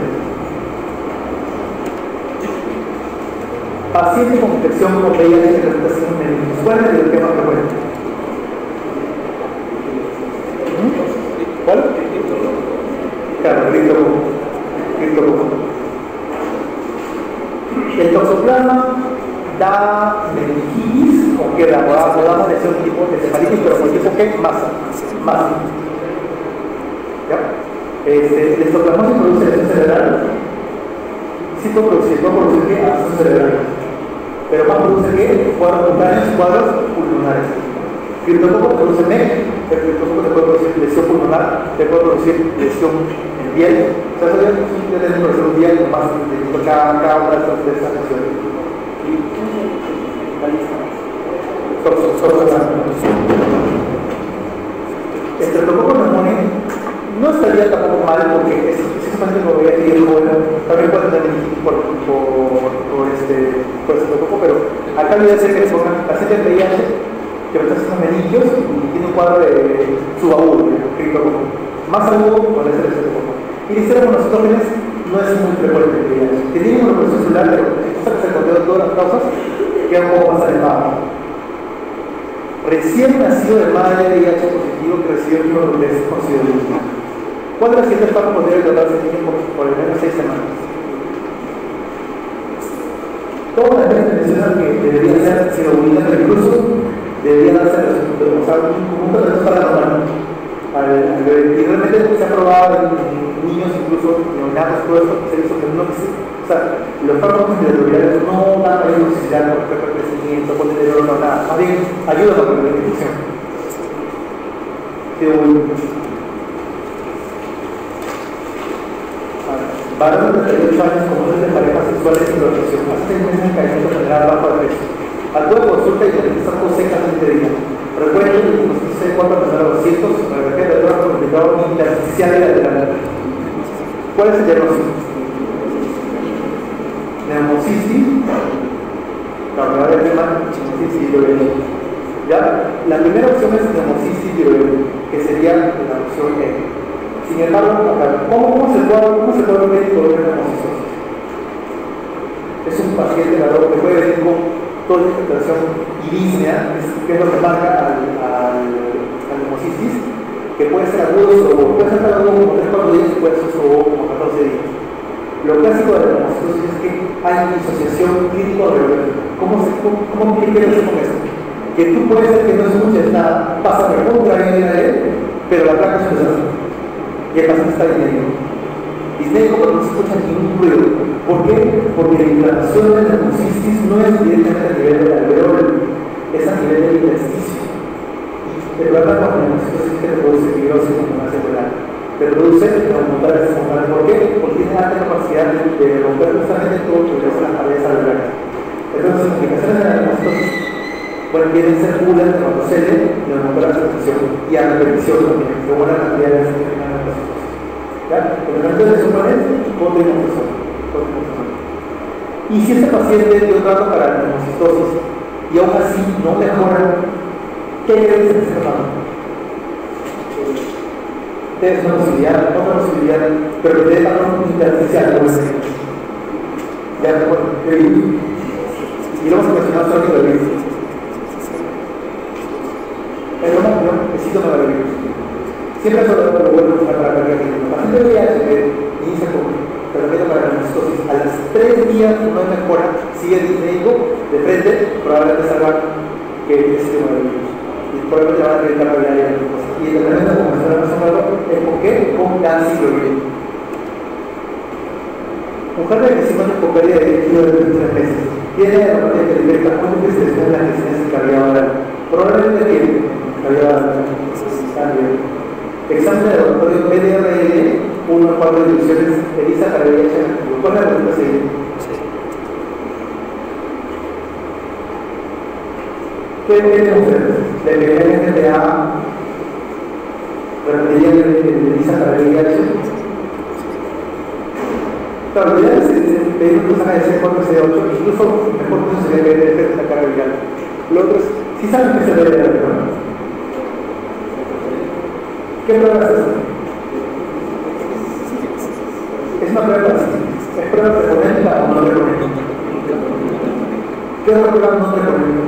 Paciente con infección con V I H que resulta ser un meningitis. ¿Cuál es el tema frecuente? ¿Cuál? Claro, criptococo. El toxoplasma da meningitis, o que la podamos decir un tipo de encefalitis, pero con tipo que masa. Masa. ¿Ya? Este, el estoplasmosis produce lesión cerebral. Sí puede producir, puede producir que abscesos cerebrales. Pero más produce que cuadros cutáneos y cuadros pulmonares. Criptococo produce M E C, el criptococo te puede producir lesión pulmonar, te puede producir lesión en piel. O sea, eso ya tiene que producir un día y más de cada, cada una de estas, de estas lesiones. El criptococo neumonía no estaría tampoco mal porque es simplemente como veía que el joven también puede tener por, por, por este por este criptococo, pero acá voy a decir que es una paciente de V I H que está haciendo meningios y tiene un cuadro de subagudo, de criptococo. Más agudo con ese criptococo. Y dice que los citógenes no es muy frecuente en V I H. Tenía una reproducción celular, pero cosa que se encontró en todas las causas, queda un poco más alejado. Recién nacido de madre de V I H positivo que recibió el primer test considerado. ¿Cuál de las siguientes formas podría tratarse en niños por, por al menos seis semanas? Todas las veces mencionan que debería ser serotonina, pero incluso debería darse a los como un tratamiento paranormal. Y realmente se ha probado en niños, incluso neonatos, todo esto, se hizo que no existe. O sea, los fármacos antirretrovirales no dan ayuda auxiliar con respecto al crecimiento, con el deterioro, no nada. Más bien, ayuda con la infección. Varones de treinta y ocho años comunes de parejas sexuales sin protección, hace seis meses de caimiento general bajo de peso. Acude a consulta y realiza tos secas en este día. Recuerden que el diagnostico de cuatro personas doscientos, revertir de drogas complicado intersticial y lateral. ¿Cuál es el diagnóstico? Neumocistis, la de tema, cistis tiroidea. ¿Ya? La primera opción es neumocistis tiroidea, que sería la opción E. Sin embargo, ¿cómo, cómo se puede cómo se puede ver con una nemocistosis? Es un paciente varón que puede venir con toda la infiltración irísnea, que es lo que marca al, al, al nemocitis, que puede ser agudo o puede ser agudo como tres cuatro días y puede ser o como catorce días. Lo clásico de la nemocistosis es que hay disociación clínico-radiológica. ¿Cómo se cómo, cómo quiere decir con eso? Que tú puedes ser que no escuches nada, pasa por contra de él, pero la placa es un desastre. Y el paciente está disnéico. Disnéico porque no se escucha ningún ruido. ¿Por qué? Porque la inflamación de la neumocistis no es directamente a nivel del alveolo, es a nivel del intersticio. El problema con la neumocistis es que produce fibrosis en una celular. Te produce neumonales espontáneas. ¿Por qué? Porque tiene alta capacidad de, de romper justamente todo lo que es las paredes alveolares. Entonces, las implicaciones de la neumocistis, bueno, vienen a ser puras de neumocele, neumonales de expresión y a repetición también, que buena cantidad de veces que tengan la ¿ya? El momento de suponer contra inmunización. Y si este paciente dio trato para la neumocitosis y aún así no mejora, ¿Qué crees en ese trabajo? Es una posibilidad, otra posibilidad, pero que te dé patrón intersticial, como es el ya, bueno, ¿qué virus? Y lo hemos mencionado solo el virus. El broma, no, necesito no el virus. Siempre solo lo vuelvo a usar para cargar el virus. La paciente de V I H que inicia con tratamiento para la amistosis, a las tres días no mejora, sigue el médico de frente, probablemente salga que es sistema de virus. Y probablemente van a acreditar la vida y cosas. Y el tratamiento, como mencionaba hace un rato, es con qué? Con ganciclovir. Mujer de veinticinco años con pérdida de líquido de veintitrés meses. Tiene neuropatía periférica, ¿cuánto que se desea la resistencia cardiovascular? Probablemente tiene cardiovascular. Examen de laboratorio P D R L, uno cuatro divisiones, ELISA para V I H negativo. ¿Cuál es la pregunta siguiente? ¿Qué ven ustedes? ¿Le pegarían el T A? ¿Repetirían el ELISA para V I H? Claro, ya se pedir un curso de C cuatro C ocho, incluso mejor que eso sería ver el la carga viral. Lo otro es, si saben que se debe de la prueba. ¿Qué prueba es esa? Es una prueba así. ¿Es prueba recorrente o no recorrente? ¿Qué es la prueba no recorrente?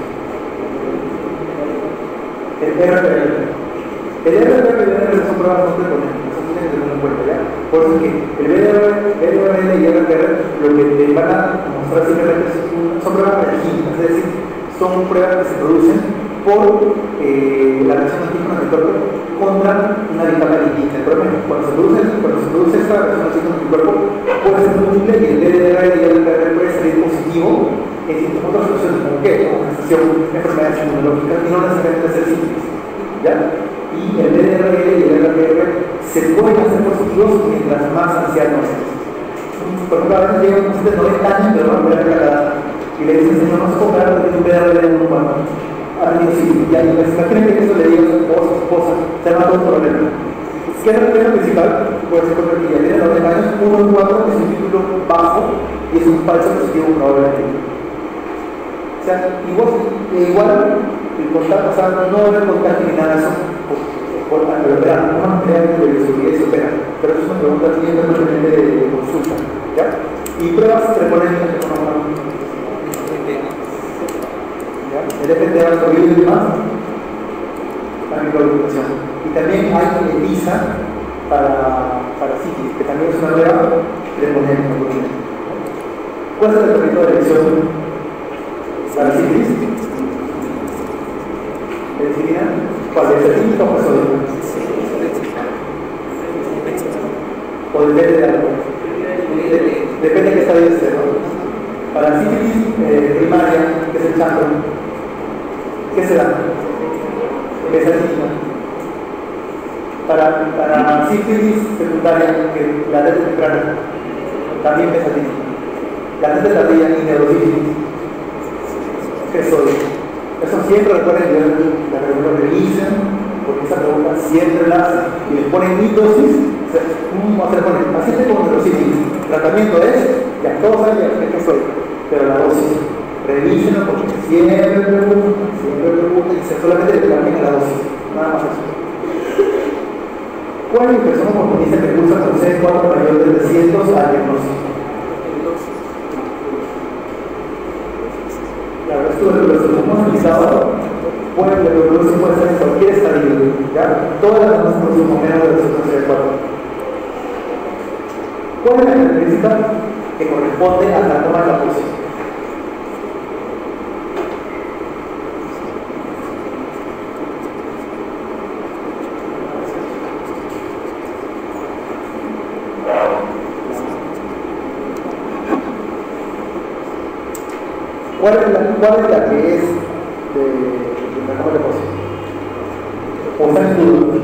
El R P R. El R P R son pruebas no recorrentes. Que tener en cuenta, ¿ya? Por eso que el B D R L y el R P R lo que te van a mostrar simplemente son pruebas regidas, es decir, son pruebas que se producen por eh, la reacción antígeno-anticuerpo contra una vitamina lipídica. El problema es que cuando se produce, cuando se produce esta reacción antígeno-anticuerpo puede ser múltiple y el B D R L y el R P R puede salir positivo en otras soluciones como qué, como gestación, enfermedades inmunológicas y no necesariamente ser síntomas, ¿ya? Y el B D R L y el R P R se pueden hacer positivos mientras más anciano es. Por ejemplo, a veces llega un paciente de noventa años, pero no puede ver la y le dicen, señor, no se puede operar porque tiene un B D R L en un cuarto. Ah, y sí, ya, y pues imaginen que eso le diga a su esposa, a su esposa, se llama todo un problema. ¿Qué es el problema principal? Puede ser porque ya tiene noventa años, uno en cuatro es un título bajo y es un falso positivo probablemente. O sea, igual, igual el contacto, o sea, no debe contar ni nada de eso. Por la verdad, una manera de biología se opera, pero es una pregunta bien permanente de consulta, ¿ya? Y pruebas recorrentes que conocemos. El F T A y demás, la microagrupación. Y también hay ELISA para, para sífilis, que también es una prueba recorrente. ¿Cuál es el tratamiento de elección para sífilis? ¿Penicilina? ¿Cuál? ¿De cetílica o presódica? ¿O depende de algo? Depende de qué estadio esté, ¿no? Para sífilis eh, primaria, que es el chanto, ¿qué será? Besatina. Para, para sífilis secundaria, que la latente temprana, también besatina. La latente tardía y neurosífilis, presódica. Eso siempre recuerden que la pregunta revisan, porque esa pregunta siempre la hacen y les ponen mi dosis. O sea, ¿cómo se le pone? Paciente con neurosífilis. Tratamiento es, ya todos saben que soy, pero la dosis, revísenlo porque siempre preguntan, siempre preguntan y se solamente le determinan la dosis. Nada más eso. ¿Cuál es la impresión oportunista que cursa con C cuatro mayor de trescientos al diagnóstico? La verdad es que lo que hemos utilizado puede, la reproducción puede ser en cualquier estadio, ¿ya? Todas las demás producen menos de doscientos C cuatro. ¿Cuál es la característica que corresponde a la toma de la pulsión? ¿Cuál es la, cuál es la que es de, de la toma de la pulsión? ¿O está en duda?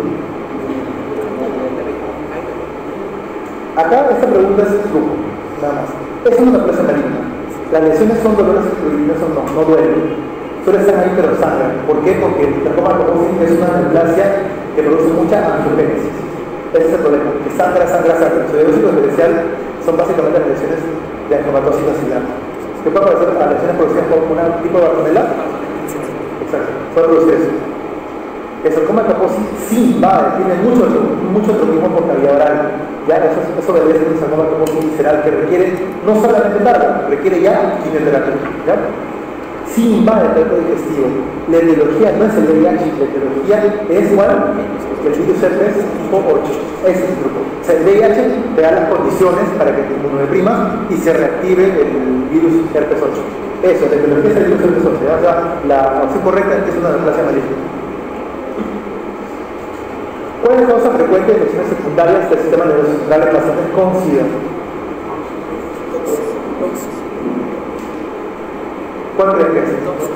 Acá esta pregunta es truco, nada más. Es una plaza maligna. Las lesiones son dolores excluidas o no, no duelen. Suele estar ahí pero sangran. ¿Por qué? Porque el tracoma es una neoplasia que produce mucha angiogénesis. Ese es el problema, que sangra, sangra, sangra. Su diagnóstico diferencial son básicamente las lesiones de angiomatosis axilar. ¿Qué puede parecer a lesiones producidas por un tipo de bartonela? Exacto. puede producir eso. El sarcoma de Kaposi sí va, tiene mucho, mucho tropismo por cavidad oral. Ya, eso, eso debe ser un sarcoma de Kaposi visceral que requiere no solamente tarda, requiere ya quimioterapia. ¿Ya? Sí invade el tracto digestivo. La etiología no es el V I H, la etiología es igual el virus herpes tipo ocho. Ese es el grupo. O sea, el V I H te da las condiciones para que te inmunodeprimas y se reactive el virus herpes ocho. Eso, la etiología es el virus herpes ocho. ¿Ya? O sea, la opción correcta es que es una neoplasia maligna. ¿Cuál es la causa frecuente de infecciones secundarias del sistema nervioso central en pacientes con SIDA? ¿Cuál creen que es?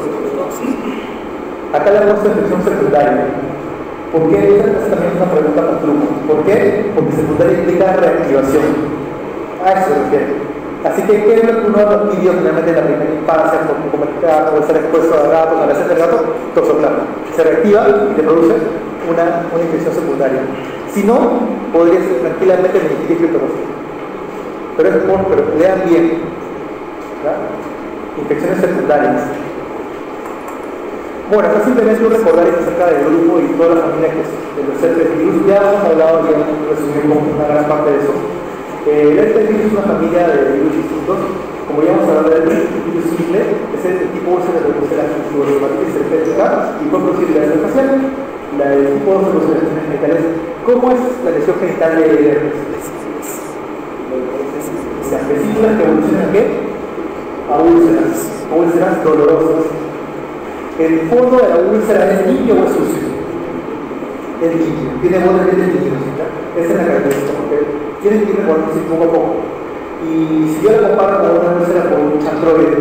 Acá le hemos infección secundaria. ¿Por qué? Esta también es una pregunta con truco. ¿Por qué? Porque secundaria implica reactivación. A eso se refiere. Así que, ¿qué es lo que uno adquirió generalmente en la primera infancia, por comer gato, ser expuesto a gatos, a la sed del gato? Toxoplasma. Se reactiva y te produce una, una infección secundaria. Si no, podría ser tranquilamente meningitis criptomática. Pero es por, pero lean bien. ¿Verdad? Infecciones secundarias. Bueno, acá simplemente un recordar acerca del grupo y toda la familia que es de los herpes virus. Ya hemos hablado, ya hemos resumido una gran parte de eso. Eh, el herpes virus es una familia de virus distintos. Como ya hemos hablado del virus simple, es el tipo uno que produce la gingivitis herpética y puede producir la lesión facial. La del tipo dos produce lesiones genitales. ¿Cómo es la lesión genital de herpes? Las vesículas que evolucionan ¿a qué? A úlceras, úlceras dolorosas. El fondo de la úlcera es limpio o es sucio. Es limpio, tiene bordes bien limpios. Esa es la característica, porque tiene que ir recordándose poco a poco. Y si yo la comparo con una úlcera por un chantroide,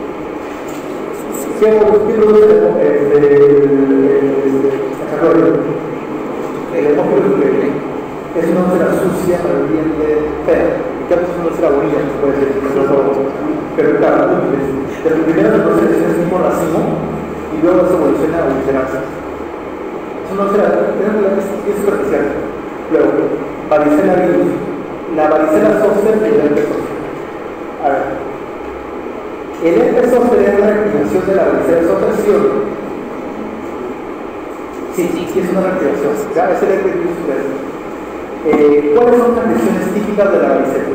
¿qué produce el chantroide? El hemófilo es una úlcera sucia, maloliente, fea. ¿Qué es una úlcera bonita? Se puede decir, pero claro, pero primero se produce el mismo racimo y luego se evoluciona a ulcerarse. Es una úlcera, es superficial. Luego, varicela virus. La varicela zoster y el herpes zoster. A ver. El herpes zoster es la reactivación de la varicela zoster, ¿sí o no? Sí, sí es una reactivación. ¿Ya? Es el herpes virus. Eh, ¿Cuáles son las lesiones típicas de la varicela?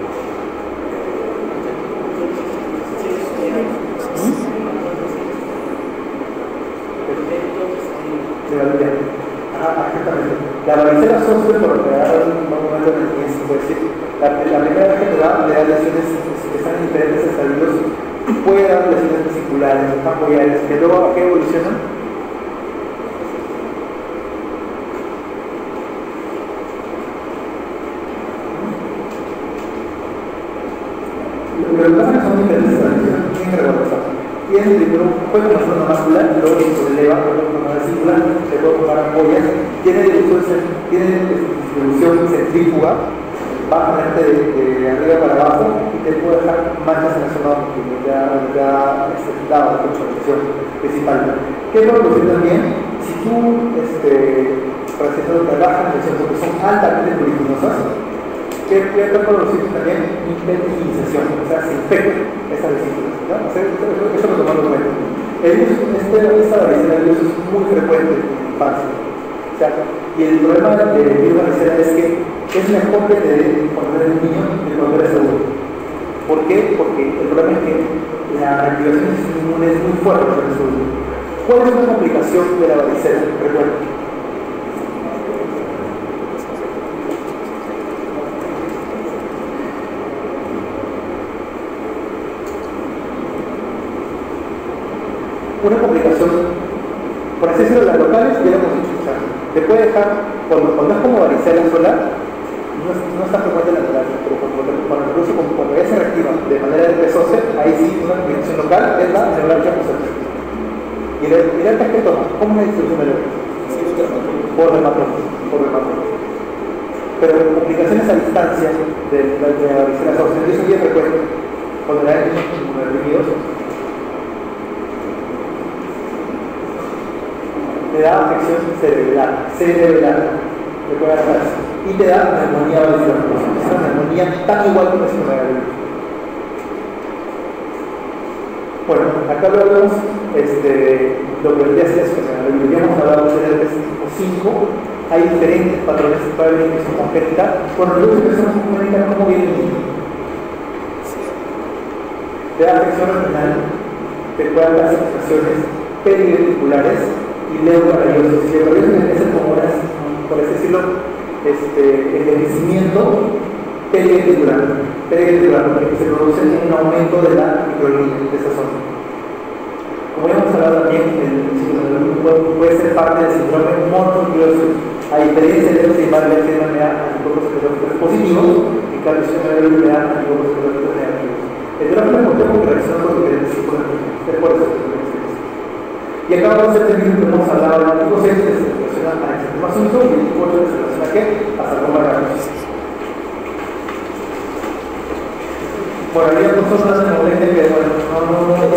De varicela. Ah, exactamente. La varicela zoster, por lo que da un momento en el que se puede decir, la, la primera vez que te da, le da lesiones que están en diferentes estadios, puede dar lesiones vesiculares, apoyares, que luego a qué evolucionan. Lo que pasa es que son diferentes estadios, tienen que reconocer. Tienen primero, puede conocer una máscula, luego se eleva, luego una vesícula, se puede tomar ampollas, tiene distribución centrífuga, baja de, de arriba para abajo y te puede dejar manchas en la zona donde ya ya dado la concentración principal. ¿Qué puede producir también? Si tú, este, por ejemplo, trabajas en porque son altamente pruriginosas, ¿qué puede producir también? Infectización, o sea, se infectan estas vesículas, ¿no? O sea, eso, eso lo tomamos en cuenta. El virus, este, esta varicela del virus es muy frecuente en la infancia. O sea, y el problema del virus varicela es que es mejor que te den cuando eres niño que cuando eres adulto. ¿Por qué? Porque el problema es que la reactivación inmune es muy fuerte para el adulto. ¿Cuál es una complicación de la varicela? Recuerda. Una complicación, por así decirlo, las locales ya lo hemos dicho, o sea, te puede dejar, cuando, cuando es como varicela sola, no, no está frecuente la neoplasia, pero cuando, cuando, cuando, cuando, cuando ya se reactiva de manera de pesócer, ahí sí una complicación local es la neoplasia posterior. ¿Y el herpes que toma? ¿Cómo es la distribución del herpes? Por reumatólogo, por reumatólogo. Pero complicaciones a distancia de, de, de la varicela zoster, eso es bien frecuente. Cuando la hay inmunodeprimidos, te da afección cerebral, cerebral, te puede dar y te da neumonía varicela. Es una neumonía tan igual como es una virus. Bueno, acá lo vemos, este, lo que vendría a ser eso, lo que habíamos hablado de herpes tipo cinco, hay diferentes patrones para la infección congénita. Bueno, luego de infección congénita, ¿cómo viene el niño? Te da afección renal, te pueden dar sensaciones periventriculares y leucorariosis. Y leucorariosis empieza como unas, por así decirlo, este, envejecimiento periventricular, periventricular, porque se produce un aumento de la microglina de esa zona. Como ya hemos hablado también, el síndrome puede ser parte del síndrome mononucleoso. A diferencia de los que van a leer que me da anticuerpos serológicos positivos, en cambio si me da anticuerpos serológicos negativos. El gráfico es porque reacciona con diferentes tipos de enfermedades. Es por eso que tenemos esto. Y acá vamos a tener que hemos hablado del tipo seis que se relaciona a extremasunto y el tipo ocho que se relaciona a qué? A sarcoma ganosis. Bueno, había nosotros en el momento que, bueno, no, no, no, no,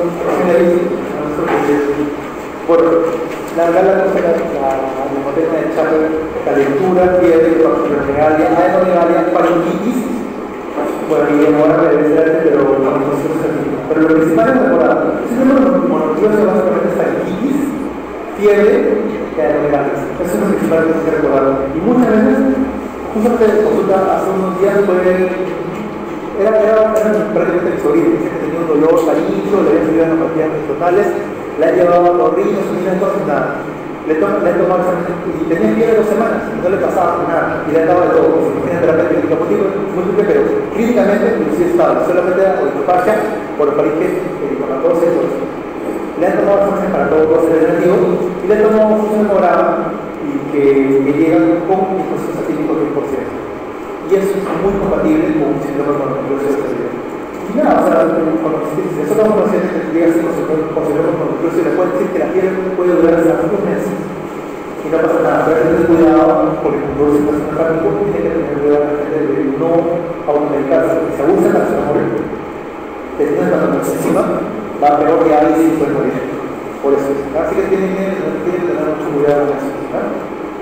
bueno, la verdad la cosa era la hemoteca de echar calentura, fiebre, papilomegalia, adenomegalia, faringitis. Bueno, y ahora regresarte, pero no, no sé si pero lo principal es mejorar. Si no, mononucleosis básicamente es faringitis, fiebre y adenomegalia. Eso es lo principal que hay que recordar. Y muchas veces, justamente en consulta hace unos días fue Era, era, era prácticamente exorbiente, dice que tenía un dolor faríngeo, le habían subido las patillas totales, le han llevado a torrillos, y no entonces nada. Le, to le han tomado examen y tenía fiebre dos semanas, y no le pasaba nada, y le han dado de todo. Se tiene terapia clínica múltiple, pero clínicamente inclusive estable, solamente era autofagia, por faringe, eritematosis, por eso. Le han tomado exámenes para todo, todo ser negativo, y le han tomado un hemograma y que, que llegan con dispositivos atípicos diez por ciento. Y eso es muy compatible con un síndrome mononucleosis severo. Y nada, o sea, cuando nosotros somos pacientes que llegan así con síndrome mononucleosis, le pueden decir que la fiebre puede durar hasta unos meses. Y no pasa nada, pero hay que tener cuidado porque cuando se pasa en el pánico, tiene que tener cuidado la gente de no automedicarse, porque si abusa la zona morir. Si tienes la noche encima, va peor que alguien y puede morir. Por eso. Así que tienen que tener mucho cuidado con eso. ¿No?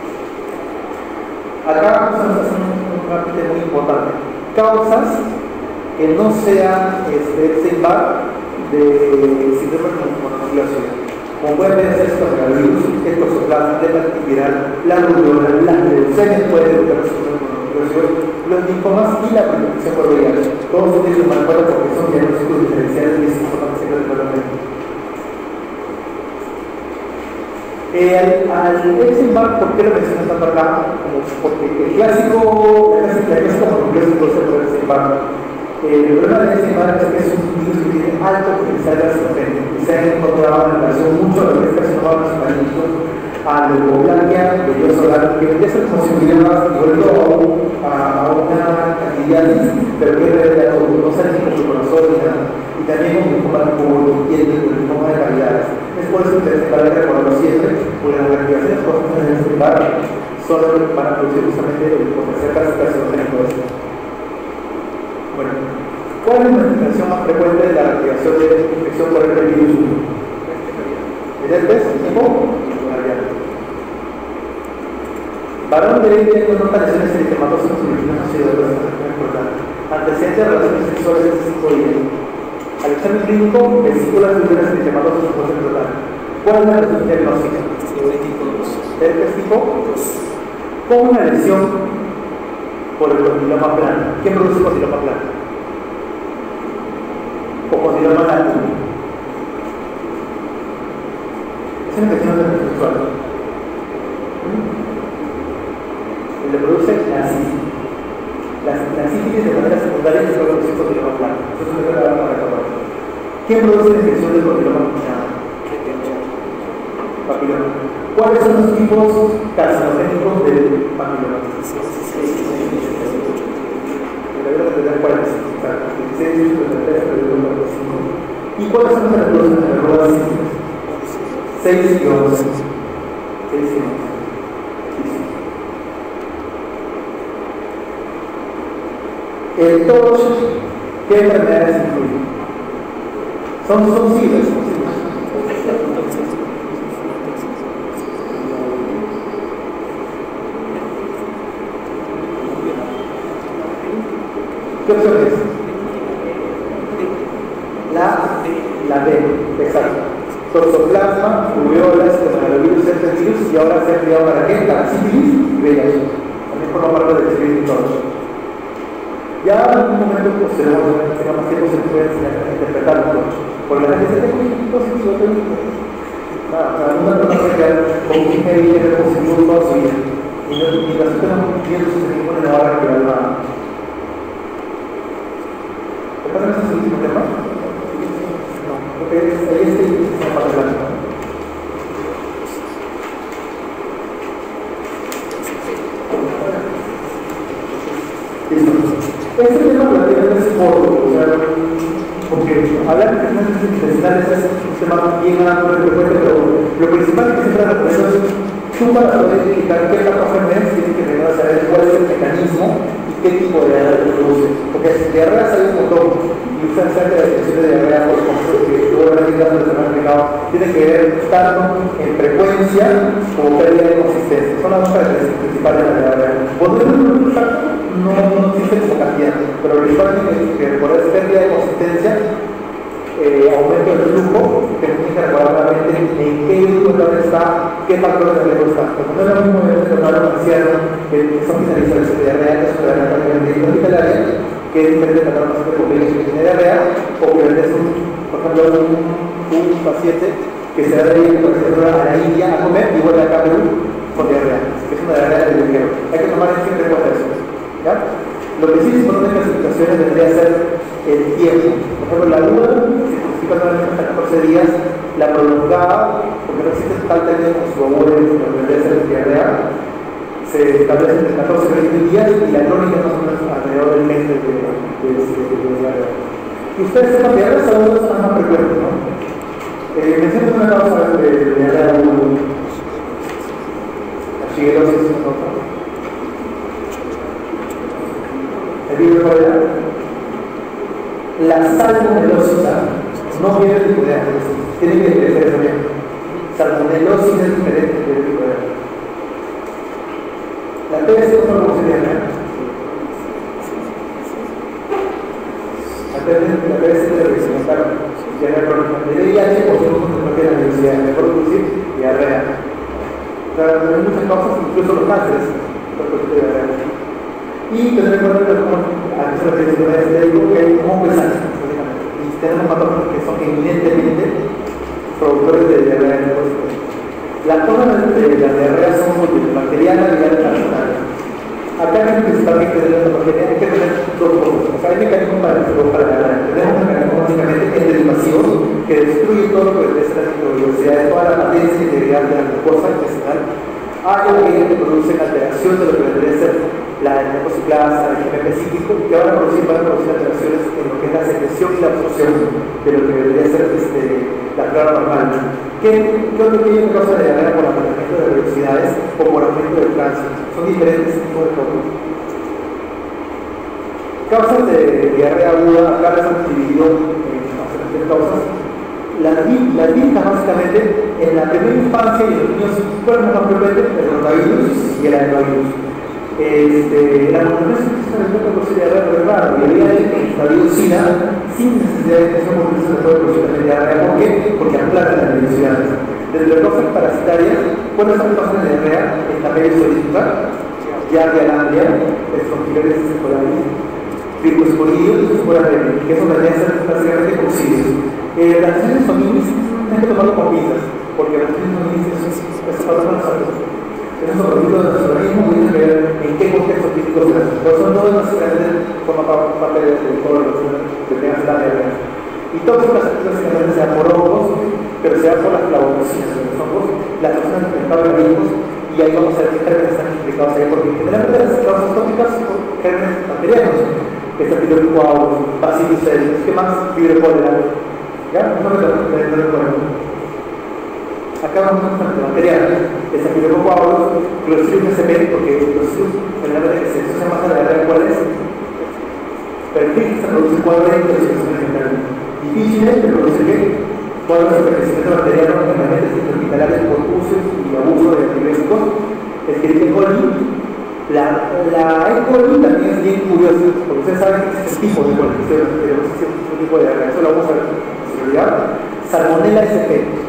Acá vamos a hacer un parte muy importante. Causas que no sean este, SIMBAC de síndrome mononucleosis. Como pueden ver, estos virus, estos soplasmas, la hepatitis viral, la rubiola, las leucemias pueden ser síndrome mononucleosis, los linfomas y la protección por V I H. Todos son de mal cuenta porque son diagnósticos diferenciales y es importante siempre el Eh, al SIMBAC, ¿por qué lo menciono tanto acá? Como porque el clásico, la clásica mononucleosis puede ser por el SIMBAC. Eh, el problema del SIMBAC es que es un virus que tiene alto potencial carcinogénico y se ha encontrado en relación mucho a lo que es carcinoma nacionalito, a leucoplaquia, velloso solar, que vendría a ser como si hubiera vuelto a, a una candidiasis, pero que en realidad no sale ni con su corazón ni nada. Y también con linfoma de y el linfoma de cavidades. Es por eso que se vale recordarlo siempre, porque las activaciones cósmicas en este lugar son las que van a producir justamente el potencial carcinogénico de esto. Bueno, ¿cuál es la manifestación más frecuente de la activación de infección por el virus uno? ¿El herpes tipo labial? Varón de veinte años nota lesiones eritematosis con soluciones oxidativas, muy importante. Antecedentes de relaciones sexuales de cinco días. Al examen clínico, vesículas uterinas eritematosis en fase total. ¿Cuál es la resolución diagnóstica? Herpes tipo dos. Con una lesión por el condiloma plano. ¿Quién produce condiloma plano? O condiloma lato. Es una infección sexual. Y le produce la sífilis. La sífilis de manera secundaria se puede producir condiloma plano. Eso es lo que vamos a recordar. ¿Quién produce la infección del condiloma plano? Papiloma. ¿Cuáles son los tipos carcinogénicos del papiloma? ¿Y cuáles son las reproducciones de las sífilis? seis y once. seis y once. El T O C H, ¿qué enfermedades incluye? Son, son siglas, son siglas. ¿Qué opción es? La, la B, exacto. toxoplasma, rubiola, citomegalovírus, herpes y ahora se ha enviado para qué, para sífilis y V I H. También forma parte del escribir y todo. Ya en algún momento posterior, pues, tenga más tiempo, se puede enseñar a interpretarlo. Porque la gente dice, tengo positivo, tengo nada, o sea, una persona puede quedar con un H I V positivo toda su vida. Y mientras usted no viendo su tiempo, no le va a recuperar nada. ¿Qué pasa en ese último tema? No, porque ahí es el sistema patológico. Listo. Este tema relativamente es corto, o sea, porque hablar de enfermedades intestinales es un tema bien amplio y frecuente, pero lo principal que siempre recomiendo es tú para poder identificar qué patógenos tienes que primero saber cuál es el mecanismo y qué tipo de diarrea produce. Porque si diarrea hay un montón, y usted sabe que la definición de diarrea, por ejemplo, que luego la vida del tema explicado, tiene que ver tanto en frecuencia como pérdida de consistencia. Son las dos características principales de la diarrea. No, no existe como cantidad, pero lo principal es que por esa pérdida de consistencia, eh, aumento del flujo, que tiene que recordar realmente en qué lugar está, qué factores de riesgo está. Porque no es lo mismo de un anciano que son finalizadores de diarrea, que es una diarrea prácticamente hospitalaria, que es diferente de tratar a un paciente con V I H que tiene diarrea, o que es un, por ejemplo, un, un paciente que se va de ir, por ejemplo, a la India a comer y vuelve acá a Perú con diarrea, que es una diarrea del viajero. Hay que tomar siempre en cuenta eso. ¿Ya? Lo que sí es importante en las situaciones debería ser el tiempo. Por ejemplo, la duda se justifica normalmente hasta catorce días, la prolongada, porque no existe tal término como su abuelo, lo que debería ser diarrea, se establece entre catorce y veinte días y la crónica más o menos alrededor del mes de, de, de, de, de diarrea. Y ustedes sepan que diarrea son las más frecuentes, ¿no? Eh, menciono una causa de, de diarrea aguda, la shigelosis es una cosa. El libro para allá. La salmonelosis no viene de idea, tiene que ser eso bien. Salmonelosis es diferente del tipo de la T B C no lo sería, ¿no? La T B C de representar diarrea crónica. El V I H, por ejemplo, no tiene la necesidad de producir diarrea. O sea, hay muchas causas, incluso los cánceres, por producir diarrea. Y tener en cuenta que a eso le digo que hay un moco de sangre, y tenemos patógenos que son eminentemente productores de diarrea en el cuerpo. Las causas de la diarrea son múltiples, bacteriana, viral y parasitaria. Acá hay principalmente de la bacteria, hay que tener dos cosas. O sea, hay mecanismos para el para la diarrea. Tenemos un mecanismo básicamente endovasivos que destruye todo lo que es la microbiología de toda la materia e integridad de la glucosa intestinal. Hay algo que produce alteración de lo que debería ser la glucosiclasa, el régimen específico, que van a producir, van a producir alteraciones en lo que es la secreción y la absorción de lo que debería ser este, la flora normal. ¿Qué, qué otro que hay en causa de diarrea por aumento de velocidades o por aumento del tránsito? Son diferentes tipos de causas. Causas de diarrea aguda, acá las hemos dividido en diferentes causas. Las distintas básicamente en la primera infancia y en los niños fueron más frecuentes el rotavirus y el adenovirus. Este, la mononucleosis es una posibilidad de diarrea rara, y el día de la dioxina sin necesidad de que eso se puede producir la diarrea. ¿Por qué? Porque aplatan las velocidades. Desde las causas parasitarias, ¿cuáles son las causas de diarrea? Esta perisolítica, giardia lamblia, esconfilosis escolaris, virgoesporidio y esporademia, que eso vendría a ser básicamente coccidios. Eh, las lesiones sominis hay que tomarlo con pinzas, porque las lesiones sominis es para nosotros. Es un producto de nuestro organismo y tiene que ver en qué contexto físico se hace. Por eso no es básicamente forma parte de todo lo que tengas la diarrea. Y tóxicas básicamente se dan por hongos, pero se dan por las flavocinas de los hongos, las personas que están orgánicos, y ahí vamos a ver qué gérmenes están implicados ahí, porque generalmente las causas tóxicas son gérmenes bacterianos. Staphylococcus aureus, Bacillus cereus, ¿qué más? Vibrio cólera. ¿Ya? No me lo recuerdo. Acá vamos a ver material. Staphylococcus aureus, Clostridium S P, porque Clostridium generalmente se asocia más a la diarrea. ¿Cuál es? Perfil se produce cuadro de intoxicación general. Difíciles se produce ¿qué? Cuadros de envejecimiento bacteriano generalmente hospitalarios por uso y abuso de antibióticos. Escherichia coli. La, la E. coli también es bien curiosa, porque ustedes saben que existe un tipo de coli, un tipo de diarrea, eso lo vamos a ver en seguridad. Salmonella S P.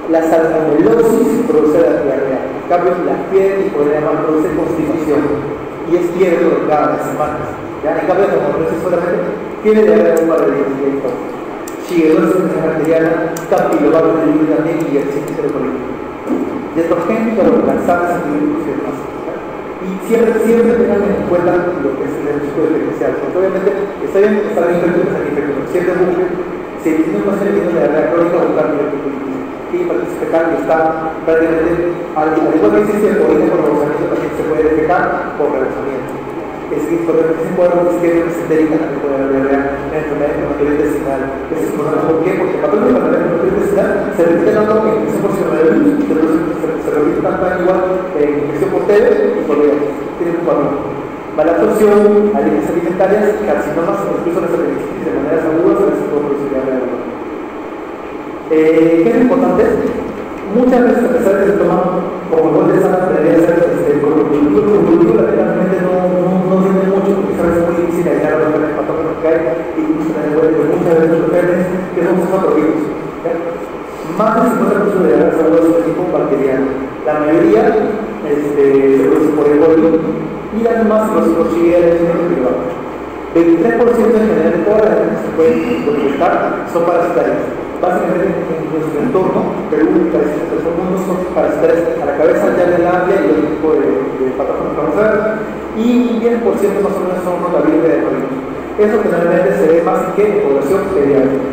La salmonelosis produce la diarrea, en cambio la fiebre tifoidea produce constipación y es fiebre prolongada de semanas. ¿Ya? En cambio la salmonelosis solamente tiene diarrea un par de días y todo. Shigelosis bacteriana, capilobaculus también y el síndrome político. Dietogénica, los laxantes, antibióticos y demás. Y siempre, siempre tengan en cuenta lo que es el uso diferencial, porque obviamente está bien estar bien infecto, está bien infecto, siempre busquen, si tiene un paciente que tiene la diarrea crónica, buscar diverticulitis. Y para defecar que está prácticamente, al igual que existe el poder por rebosamiento, también se puede defecar por rebosamiento. Es decir, por ejemplo, se puede haber una isquemia mesentérica, también puede haber diarrea en enfermedad inflamatoria intestinal. Eso es importante. ¿Por qué? Porque el patrón de enfermedad inflamatoria intestinal se repite tanto en infección por coronavirus, se repite tanto igual en infección por T B y por V I H. Tiene un patrón. Mala absorción, alergias alimentarias, carcinomas, incluso las apendicitis de maneras agudas, se les puede producir diarrea. Eh, ¿Qué es importante? Muchas veces, a pesar de que se toman como gol de sana, debería ser este, con el cultivo, el cultivo lamentablemente no, no, no tiene mucho, porque sabes, es muy difícil hallar los genes patógenos que hay, y incluso en el web de muchas veces los genes que son saprovirus. Más del cincuenta por ciento de diarrea agudas es de tipo bacteriano. La mayoría este, se produce por E. coli y las demás los Shigella y los privados. veintitrés por ciento en general de todas las que se pueden documentar son parasitarias. Básicamente en nuestro entorno, Perú y países del tercer mundo son parasitarias a la cabeza, ya de labia y otro tipo de, de patógenos que vamos a ver, y un diez por ciento más o menos son la virus de coronavirus. Eso generalmente se ve más que en población pediátrica.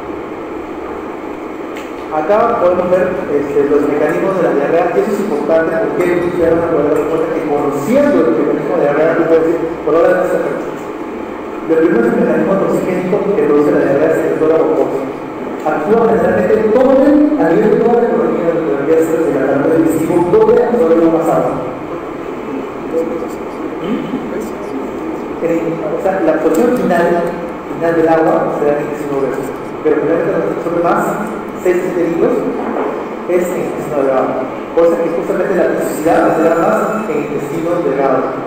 Acá podemos ver este, los mecanismos de la diarrea, y eso es importante porque ustedes van a poder dar cuenta que conociendo el mecanismo de diarrea, no puedo decir, por ahora no se afecta. Lo primero es el mecanismo toxigénico que produce la diarrea secretora mucosa. Actúa generalmente doble a nivel de toda la economía de la vida de la carne digestivo, doble sobre lo pasado. O sea, la absorción final, final del agua será en intestino grueso, pero generalmente la absorción más seis centilitros es en intestino delgado, cosa que justamente la toxicidad será más en intestino delgado.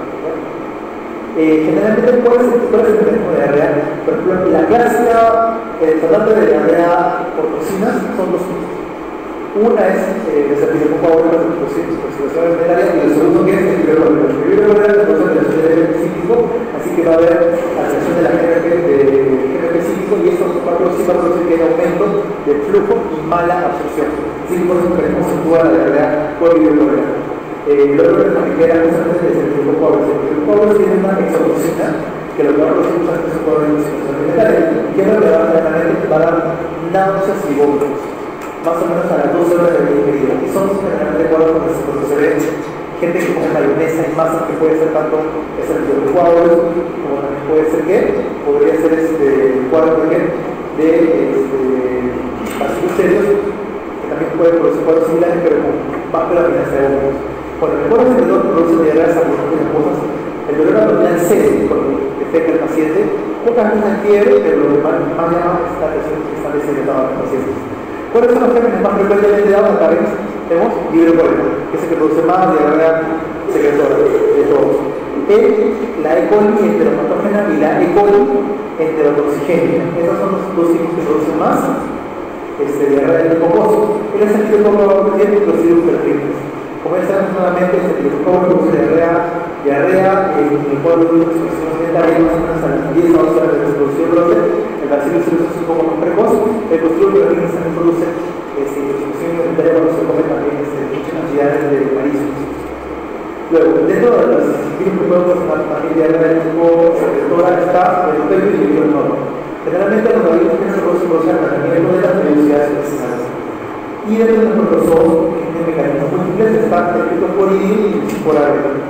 Eh, generalmente, ¿cuál es el mecanismo de diarrea? Por ejemplo, la clásica eh, tratante de diarrea por toxinas son dos tipos. Una es eh, el serpilococo aureus por situación alimentaria, y el segundo que es el virus. El virus es la producción de la específico, así que va a haber alteración de la G M P de G M P específico, y eso va a producir, va a producir que hay aumento de flujo y mala absorción. Así que por eso queremos situar la diarrea por virus. Eh, lo otro que queda justamente es el serpilococo aureus. El serpilococo aureus tiene una exotoxina que lo que va a producir es que se puede ver en situación alimentaria, que es lo que va a dar náuseas y vómitos, más o menos a las doce horas de vida, y son generalmente cuadros cuando se ve gente que come mayonesa y masa, que puede ser tanto es el serpilococo aureus, como también puede ser que podría ser este cuadro, por ejemplo, de este, bacillus cereus, que también puede producir cuadros similares, pero con bajo la amenaza de vómitos. Bueno, el cuadro que no produce diarrea abundantes cosas, el dolor abdominal serio cuando defeca el paciente, pocas veces en fiebre, pero lo que más, más llama es la presión que está deshidratada en el paciente. ¿Cuáles son los gérmenes más frecuentemente dados? Acá vemos, tenemos vibrio-cólera, que es el que produce más diarrea secretora de todos. El, la E. coli enteropatógena y la E. coli enterotoxigénica. Esos son los dos tipos que producen más este, diarrea del mucoso. El serpilococo tiene los virus perfectos. Como ya sabemos nuevamente, el serpilococo produce diarrea, diarrea en el cuadro de una expresión alimentaria más o menos a las diez a once horas de producción brote. El bacillus cereus es un poco más precoz. El Clostridium perfringens también produce este, intoxicación alimentaria cuando se come también este, muchas cantidades de mariscos. Luego, dentro de los virus que pueden causar también diarrea del tipo secretora está el pelo y el virus enorme. Generalmente los virus que se producen a nivel de las velocidades intestinales. Y dentro de nuestros zoos, que tienen mecanismos múltiples, está el picoporidio y el por agua.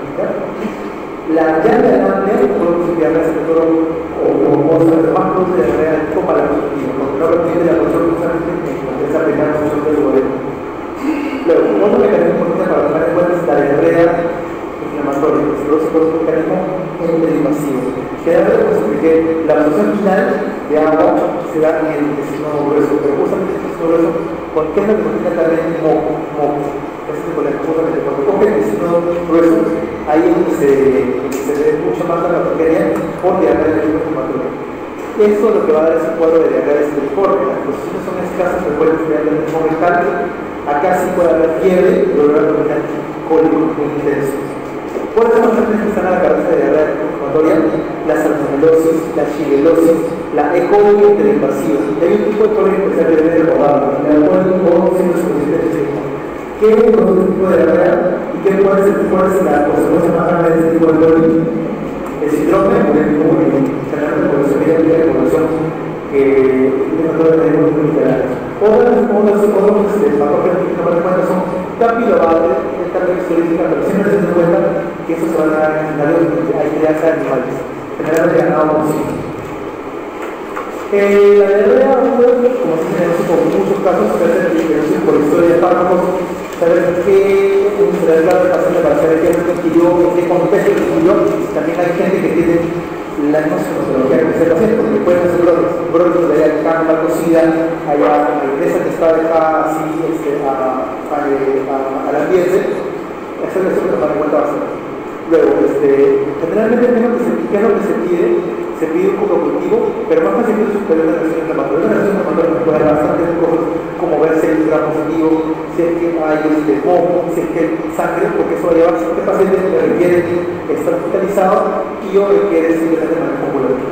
La llanta de apnea puede producir diarrea secretora o cosas de más produce diarrea tipo malaproductiva, porque no permite la absorción justamente en esa primera absorción del duodeno. Luego, otro mecanismo importante para tomar en cuenta es la diarrea inflamatoria, que se produce por un mecanismo enteroinvasivo. Generalmente, como expliqué, la absorción final de agua se da en el intestino grueso, pero justamente el intestino grueso, ¿por qué es lo que contiene también moco? moco? Ese tipo de justamente cuando coge el intestino grueso, ahí es donde se, donde se ve mucho más la bacteria por diarrea del inflamatoria. Eso lo que va a dar es un cuadro de diarrea esteriforme. Las posiciones son escasas, recuerden que hay el mismo rectal. Acá sí puede haber fiebre y dolor abdominal cólico muy intenso. ¿Cuáles son las enfermedades que están a la cabeza de diarrea inflamatoria? La salmonelosis, la shigellosis, la E. coli interinvasiva. Hay un tipo de coli especial que debe recordar, en el cual todos siempre se considera que ¿qué es este tipo de diarrea y qué puede ser, cuál es la consecuencia más grande de este tipo de coli? El síndrome urémico bulímico, generalmente por eso viene la población que tiene todo el tiempo muy literal. Otros patógenos que no me cuenta son capilobates, esta histológica, pero siempre se den cuenta que eso se va a dar en escenarios donde hay crianza de animales, generalmente ganado porcino. Eh, la diarrea aguda, como se conoce por muchos casos, se hace diferencia por historia de fármacos, saber qué necesidad de paciente para saber qué es lo que adquirió, en qué contexto lo adquirió. También hay gente que tiene la misma sintomatología que el paciente, porque pueden hacer brotes, brotes de allá acá, una cocida, allá, esa que está dejada así este, a, a, a, al ambiente, eso es lo que tomar en cuenta va a ser. Luego, este, generalmente, ¿qué es lo que se, qué es lo que se pide? Se pide un poco cultivo, pero más fácil es superior a la reacción inflamatoria. Una reacción inflamatoria puede dar bastantes cosas, como ver si hay un gran positivo, si es que hay este moco, si es que hay sangre, porque eso va a llevar a este paciente que requiere estar hospitalizado y o requiere simplemente manejo ambulatorio.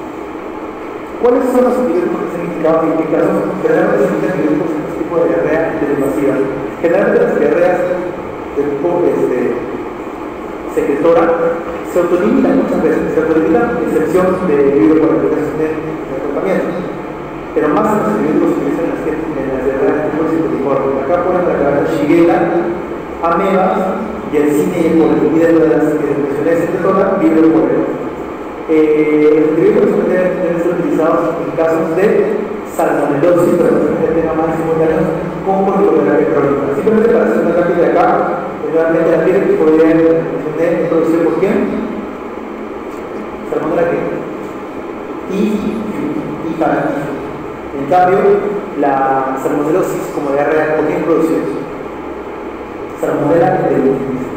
¿Cuáles son los antibióticos que se han indicado en qué casos? Generalmente se indican antibióticos en este tipo de diarrea interinvasiva. Generalmente las diarreas de tipo este, secretora se autolimitan muchas veces, se autolimitan excepción de hidrocuarentización de tratamiento, pero más en los antibióticos se utilizan en las, en las diarreas de tipo secretiforme. Acá ponen la cabeza Shigella, amebas y el cine y el polen, y de las que mencioné secretora, hidrocuarentización. Eh, los antibióticos deben, deben ser utilizados en casos de salmonelosis, pero que tenga más de cincuenta años, con corticoterapia crónica. Simplemente para hacer una rápida de acá, realmente la piel que podría introducir por quién? Salmonella qué? Y, y para en cambio, la salmonelosis como diarrea, ¿por quién produce? Salmonella de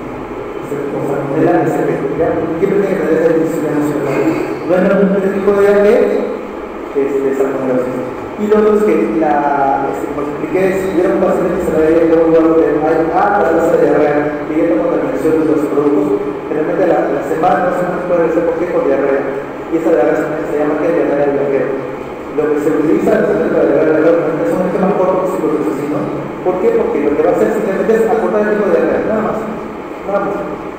o salmonella de S P. Siempre tiene que tener esa definición emocional. No es lo mismo tipo de diarrea que es de salmonelosis. Y lo otro es que, la, este, como expliqué, si hubiera un paciente que se le había ido a un lugar donde hay alta tasa de diarrea y hay contaminación de los productos, generalmente la, la semana no se puede hacer por qué con diarrea. Y esa diarrea se, se llama que diarrea del viajero. Lo que se utiliza en el centro de la diarrea del viajero es un esquema corto psicotosino. ¿Por qué? Porque lo que va a hacer simplemente es acortar el tipo de diarrea, nada más. Nada más.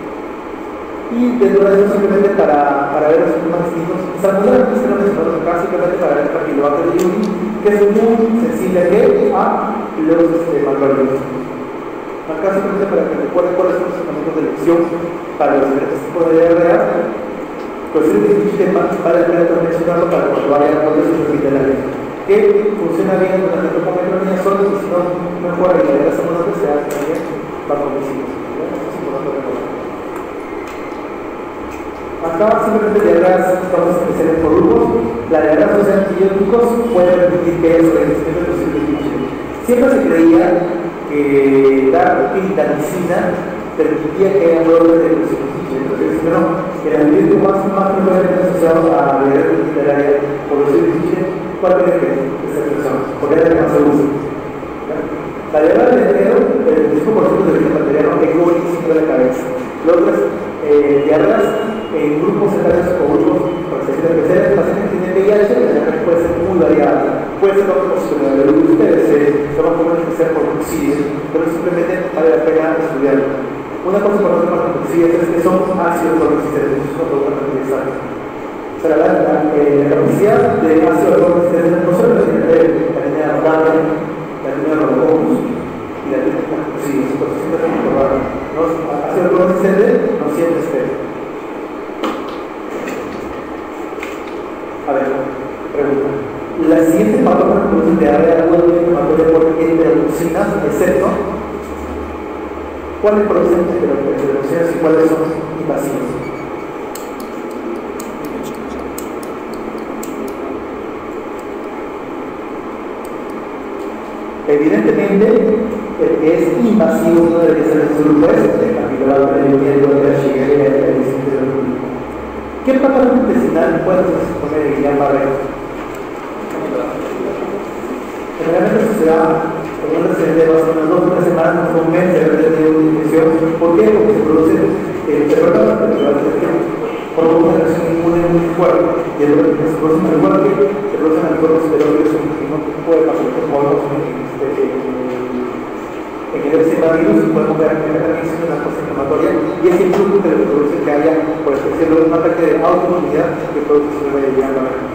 Y dentro de eso simplemente para, para ver los síntomas distintos, salmonella que se lo mencionamos acá simplemente para ver el capilobates de Uri, que es muy sensible a, a los este, malvaviscos. Acá simplemente para que recuerden cuáles son los tratamientos de elección para los diferentes tipos de diarrea, pues es difícil vale la pena mencionarlo para cuando vayan a poder sus hospitalarios, que funciona bien con la metropometronina solo y si no mejora y la diarrea salmonella se hace también bajo domicilio. Eso es importante recordar. Acá simplemente diarreas estamos especiales por grupos. La diarrea asociada a antibióticos puede permitir que haya sobreexpresión de los antibióticos. Siempre se creía que dar clindamicina permitía que haya brotes de los antibióticos. Entonces, no, el antibiótico más, más frecuentemente asociado a la diarrea hospitalaria por los antibióticos, ¿cuál es esa expresión? Porque es la que más se usa. La diarrea del enero, el veinticinco por ciento de origen bacteriano que cubre el centro de la cabeza. Lo otro es eh, diarreas en grupos etarios o grupos especiales, pacientes que tienen V I H, la diarrea puede ser muy variada. Puede ser lo como si la de ustedes, son más comunes que sean por mucillas, pero simplemente vale la pena estudiarlo. Una cosa importante para las mucillas es que son ácidos resistentes, es una pregunta muy interesante. O sea, la, la, eh, la capacidad de ácidos resistentes no solo es la línea de Rotana, la línea de Rodococcus y la línea de mucillas, entonces siempre hay que probar. Ácidos resistentes no siempre es A ver, pregunta. La siguiente patógena produce diarrea aguda inflamatoria por enterotoxinas, excepto ¿cuáles producen enterotoxinas y cuáles son invasivos? Evidentemente, el que es invasivo no debería ser el grupo S, el capilobates de la Shigella y el ¿qué patógeno intestinal puede suponer el Guillain-Barré? generalmente sucederá en un reciente de más o menos dos o tres semanas, un mes de haber tenido una infección. ¿Por qué? Porque se produce el terror por una reacción inmune muy fuerte, y el que se produce al igual que se producen anticuerpos superiores en un tipo de pacientes podemos en el coronavirus y podemos ver que hay una cosa inflamatoria, y es incluso que lo que produce que haya, por así decirlo, un ataque de autoinmunidad que produce su debilidad.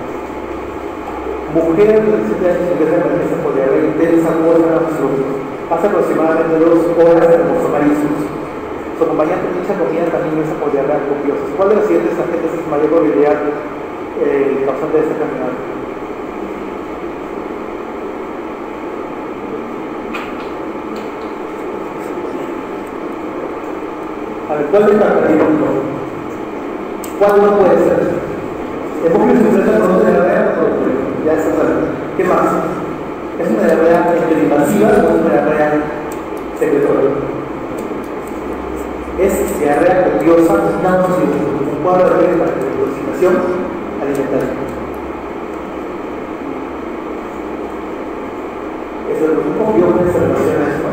Mujeres de diecisiete años ingresan en emergencia por diarrea intensa o absoluta. Hace aproximadamente dos horas de almorzamarismos. Su acompañante de dicha comida también ingresa por diarrea copiosa. ¿Cuál de los siguientes agentes es mayor probabilidad eh, causante de esta enfermedad? A ver, ¿cuál descartaría? ¿Cuál no puede ser? Hemófilos influenza produce diarrea, ya está claro. ¿Qué más? ¿Es una diarrea invasiva o es una diarrea secretoria? Es diarrea copiosa, un cuadro de riesgo para intoxicación alimentaria. Eso es lo que obvio que se relaciona a eso.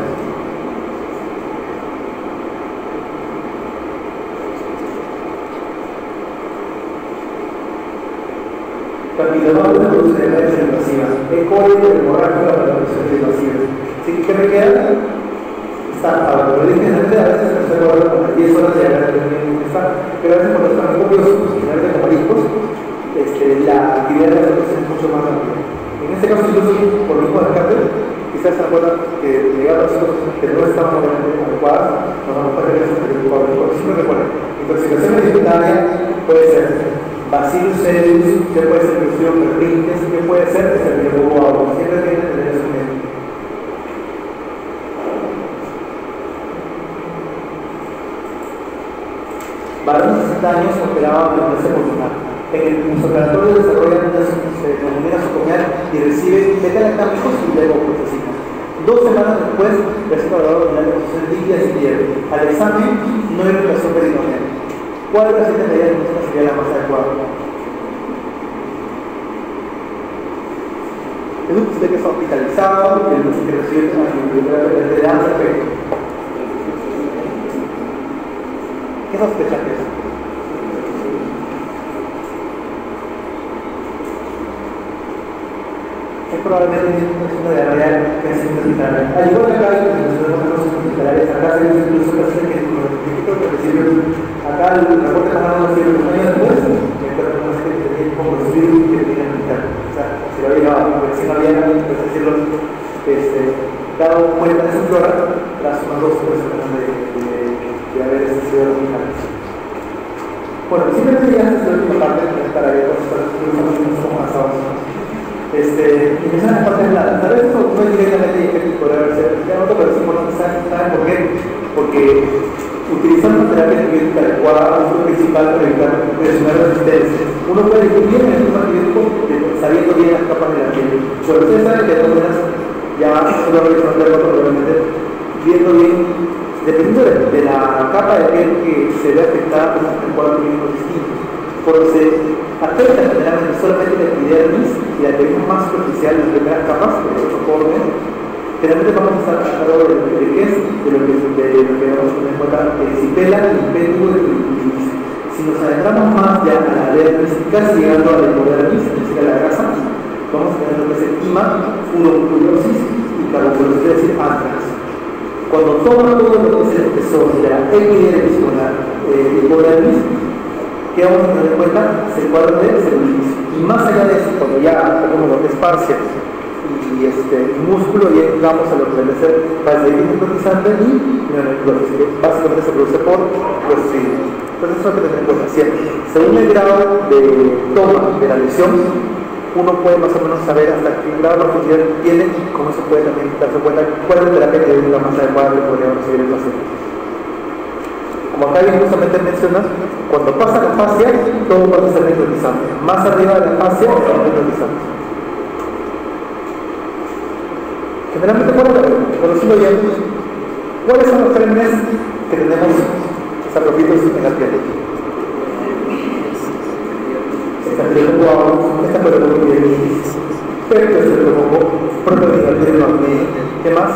Capiladoras produce diarrea invasiva. E. coli hemorrágica para la presión invasiva. ¿Sí? ¿Qué me queda? Está a lo que generalmente a veces se puede guardar con las diez horas de diarrea que tienen que estar, pero a veces cuando están muy copiosos, generalmente como mariscos, este, la actividad de la salud es mucho más rápida. En este caso, incluso por el mismo descarte, quizás se acuerdan que llegaron las cosas que no estaban realmente adecuadas, nos vamos a ver eso, pero siempre recuerden, intoxicación alimentaria puede ser Bacillus cereus, que puede ser Clostridium perfringens, que puede ser Staphylococcus aureus, siempre tienen que tener eso en mente. Varones de sesenta años operaban de emergencia pulmonar. En el postoperatorio desarrollan unas neumonías nosocomial y recibe beta-lactámicos y levofloxacina. Dos semanas después recibe valor de la composición líquida y piel. Al examen no hay relación peritoneal. ¿Cuál de las siete medidas de sería la más adecuada? Es un paciente que está hospitalizado, que recibe una antibiótica de ¿qué sospecha que es? Es probablemente una diarrea que es intrahospitalaria. Al igual que acá hay nosotros hospitalarios, acá se dice incluso pacientes que con los científicos que reciben acá el reporte más grande recibe un año después, pero no es que tienen como los virus que tienen militar. O sea, si lo había porque si no había, por decirlo, este, dado cuenta de su flora tras unas dos o tres semanas de, de, de haber sido hospitales. Bueno, simplemente ya esta es la última parte para que todos los como avanzados. Este, y esa es la parte de la tal vez esto no es directamente que podría haber sido cristiano, pero es importante saber por qué. Porque utilizar una terapia antibiótica adecuada es lo principal para evitar presionar resistencia. Uno puede elegir bien el sistema antibiótico sabiendo bien las capas de la piel. Pero ustedes saben que de todas maneras, ya solo voy a responder probablemente, viendo bien, dependiendo de, de la capa de piel que se ve afectada por un cuadro clínico distinto. Porque se afecta generalmente solamente la epidermis y la epidermis más superficial, las primeras capas, que es otro generalmente vamos a estar hablando de, de qué es, de lo que, de lo que vamos a tener en cuenta, el cipela, el impético y el iris. Si nos adentramos más ya a la dermis, casi llegando a la hipodermis, es decir, a la grasa, vamos a tener lo que es el ima, furunculosis y carboculosis, es decir, antrax. Cuando toma todo lo que es el espesor de la epidermis con la eh, hipodermis, ¿qué vamos a tener en cuenta? Se cuadra de celulitis. Y más allá de eso, cuando ya tenemos lo que es fascia y este, músculo, y entramos a lo que debe ser vasculitis necrotizante y neonecrosis, que básicamente se produce por Clostridium. Entonces eso hay que tener en cuenta siempre. Según el grado de toma de la lesión, uno puede más o menos saber hasta qué grado de profundidad tiene y cómo se puede también darse cuenta cuál es la terapia que es la más adecuada que podría recibir el paciente. Como acá bien justamente menciona, cuando pasa la fascia, todo pasa a ser necrotizante. Más arriba de la fascia, es necrotizante. Generalmente, bueno, conociendo bien, ¿cuáles son los gérmenes que tenemos saprofitos en la piel? Esta piel guau, esta piel muy bien, pero es el provoco proteína más.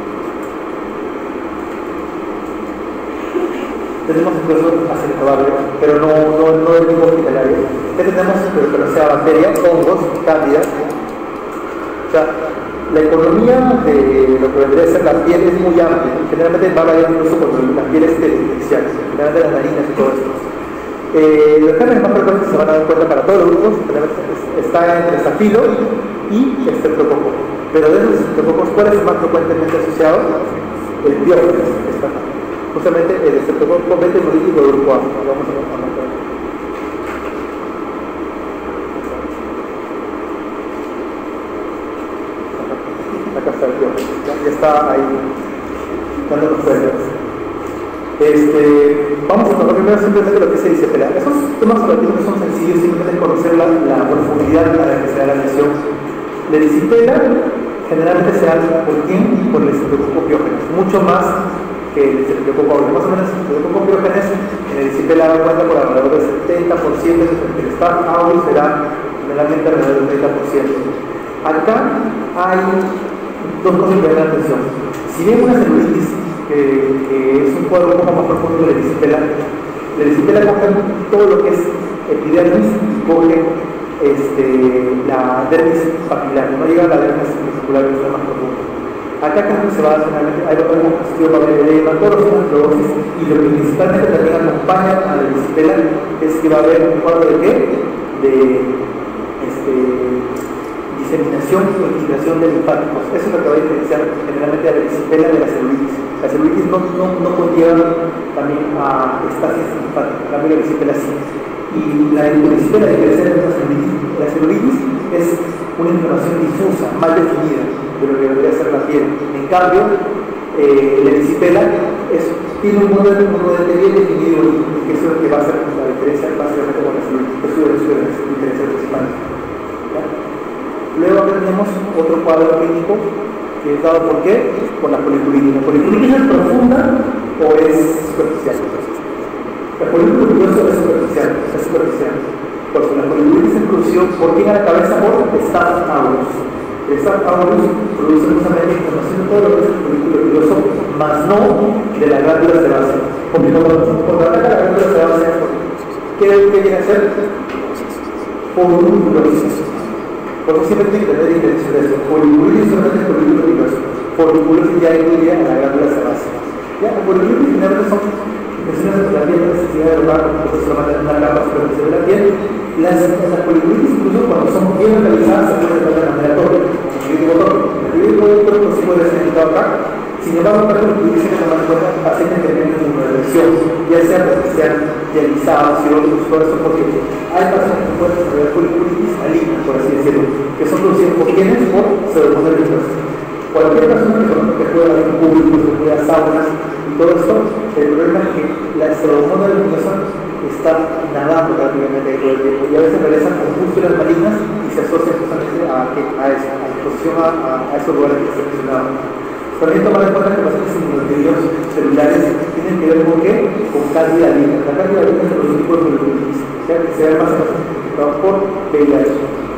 Tenemos incluso acentuable, pero no, no, no el mismo hospitalario. ¿Qué tenemos? Pero que no sea bacteria, hongos, cándida. O sea, la economía de lo que vendría a ser la piel es muy amplia. Generalmente va a variar incluso cuando la piel es pericial, generalmente las narinas y todo esto. Eh, los gérmenes más frecuentes se van a dar cuenta para todos los grupos, está entre Staphylo y Streptococcus. Pero de esos Streptococcus, ¿cuál es el más frecuentemente asociado? El Diógenes. Justamente el Streptococcus beta hemolítico de grupo A. Vamos a marcar. Acá está el Diógenes, ya, ya está ahí dándonos cuenta. Este, vamos a tomar primero simplemente lo que se dice pelea. Esos temas relativos son sencillos, simplemente conocer la, la profundidad a la que se da la lesión. La erisipela generalmente se da por quién? Por el Streptococcus pyogenes, mucho más que el Streptococcus aureus. Más o menos el Streptococcus pyogenes en el erisipela da cuenta por alrededor del setenta por ciento, el Staph aureus será generalmente alrededor del treinta por ciento. Acá hay dos cosas que dan la atención. Si bien una celulitis Que, que es un cuadro un poco más profundo de la erisipela. La erisipela coge todo lo que es epidermis y coge este, la dermis papilar, no llega a la dermis muscular que es más profundo. Acá creo que se va a hacer, hay un estudio para ver edema, todos los fibrosis, y lo que principalmente también acompaña a la erisipela es que va a haber un cuadro de qué? De este, diseminación o infiltración de linfáticos. Eso es lo que va a diferenciar generalmente a la erisipela de la celulitis. La celulitis no, no, no conlleva también a estasis linfática, en cambio la erisipela sí. Y la erisipela diferencia de la celulitis. La celulitis es una inflamación difusa, mal definida de lo que debería ser la piel. En cambio, eh, la erisipela es, tiene un modelo, un modelo bien definido, que eso es lo que va a hacer la diferencia básicamente con la celulitis. Eso es la diferencia principal. ¿Ya? Luego tenemos otro cuadro clínico que es dado por qué? Por la policulitis. ¿La policulitis es profunda o es superficial? La policulitis es superficial, es superficial. Por eso la policulitis es producido por quién a la cabeza por Staph aureus. El Staph aureus produce justamente inflamación de todo lo que es el folículo piloso, más no de la glándula sebácea. Porque cuando ataca la glándula sebácea, ¿qué viene a ser? Foliculosis. Por eso siempre tiene que tener intención de eso. Foliculitis solamente es folículo piloso. Foliculosis ya incluye a la glándula sebácea. Ya, la foliculitis generalmente son infecciones de la piel, la necesidad de lograr solamente una capa superficial de la piel. Las, las foliculitis, incluso cuando son bien localizadas, se pueden tratar de manera torpe, como el botón. El antibiótico botón sí puede ser indicado acá. Sin embargo, para la foliculitis hay que tomar en cuenta pacientes que tienen inmunodepresión, ya sea porque sean dializados y otros, todo eso, porque hay pacientes que pueden desarrollar foliculitis maligna, por así decirlo, que son producidos por quienes por pseudomonas. Cualquier persona que conozca que juega en público, que juega saunas y todo esto, el problema es que la pseudomonas está nadando prácticamente todo el tiempo y a veces realizan con pústulas malignas y se asocian justamente a, a eso, a la exposición a, a, a esos lugares que se mencionaban. También tomar en cuenta que los pacientes inmunodeprimidos celulares tienen que ver con qué? Con cándida albicans. La cándida albicans es un tipo de foliculitis, o sea que se ve más afectado por V I H.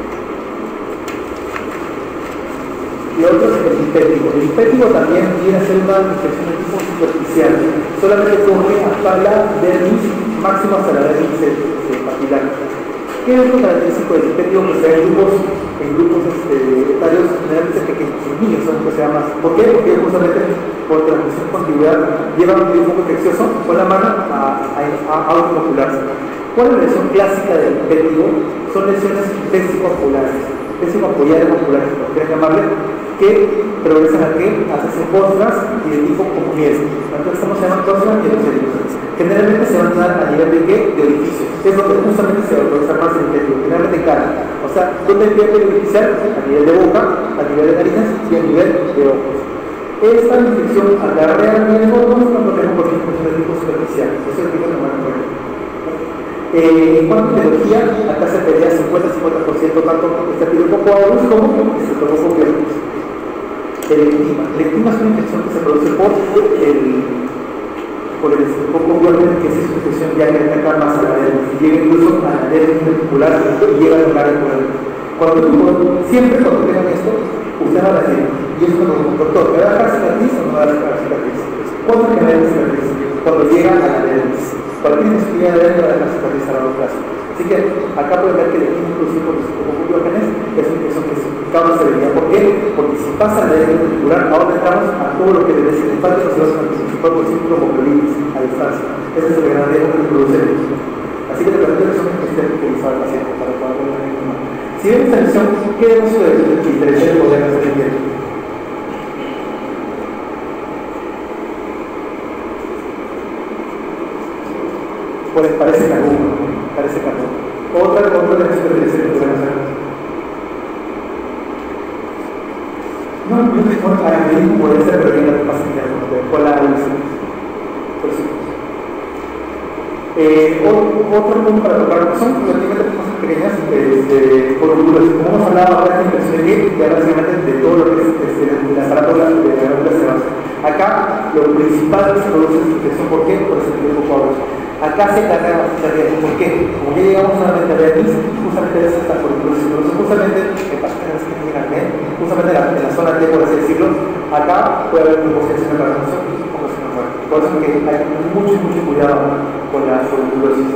Y otro es el linfético. El linfético también viene a ser una infección de tipo superficial. Solamente coge hasta la dermis, máximo hasta la dermis papilar. ¿Qué es lo característico del linfético? Que se ve en grupos, en grupos este, etarios generalmente pequeños, en niños son los que se llaman más. ¿Por qué? Porque justamente por transmisión continuidad llevan un foco infeccioso con la mano a, a, a autoinocularse. ¿Cuál es la lesión clásica del linfético? Son lesiones vesicopulares. Vesicopulares populares, como quieren llamarle, que progresan a qué? A hacerse postras y de tipo como miel. Entonces estamos llamando postras y episodios. Generalmente se van a dar a nivel de qué? De orificios. Es donde justamente se va a progresar más el linfético, generalmente en cara. O sea, ¿dónde empieza el orificial? A nivel de boca, a nivel de narices y a nivel de ojos. Esta infección acarrea a nivel de ojos cuando tenemos por ejemplo un tipo superficial. Eso es lo que hay que tomar en cuenta. Eh, en cuanto a etiología, acá se pelea cincuenta a cincuenta por ciento tanto Staphylococcus aureus como Streptococcus pyogenes. El ectima. El ectima es una infección que se produce por el, por el Streptococcus pyogenes, que es una infección ya que ataca más a la dermis, llega incluso a la dermis reticular y llega a tocar el cuerpo. Cuando tú, siempre cuando tengan esto, ustedes van a decir, Y eso me pregunto, doctor, ¿me va a dejar cicatriz o no me va a dejar cicatriz? ¿Cuándo es que me deja cicatriz? Cuando llega a la diabetes. Cualquier disciplina de va a dejar cicatriz a largo plazo. Así que acá pueden ver que el equilibrio producido por los psicopopulógenes es una infección que causa severidad. ¿Por qué? Porque si pasa la diabetes ventricular, ahora entramos a todo lo que debe ser el impacto social principal por círculo mobilitis a distancia. Ese es el gran riesgo que produce. Así que te planteo que son que estén utilizados al paciente para poder poner en el. Si ven esta visión, ¿qué debemos de diferenciar y poder hacer bien? Pues parece carbón, parece carbón. Otra otra de las diferencias que podemos hacer. No, no es mejor agarrismo puede ser, pero viene la capacidad con la úlcera. Por sí. Eh, otro punto para tocar son relativamente cosas pequeñas este, por volumen. Como hemos hablado ahora de impresión de piel, ya básicamente de todo lo que es este, las parábolas de la glándulas sebáceas. Acá lo principal que se produce es infección. ¿Por qué? Por ese tipo de cuadros. Acá se carga bastante riesgo. ¿Por qué? Como ya llegamos a la mentalidad de justamente eso está por el justamente en páginas que llegan bien, justamente en la, en la zona T, por así decirlo, acá puede haber una posición de relación y una posición de muerte. Por eso es que hay mucho, mucho cuidado con la tuberculosis.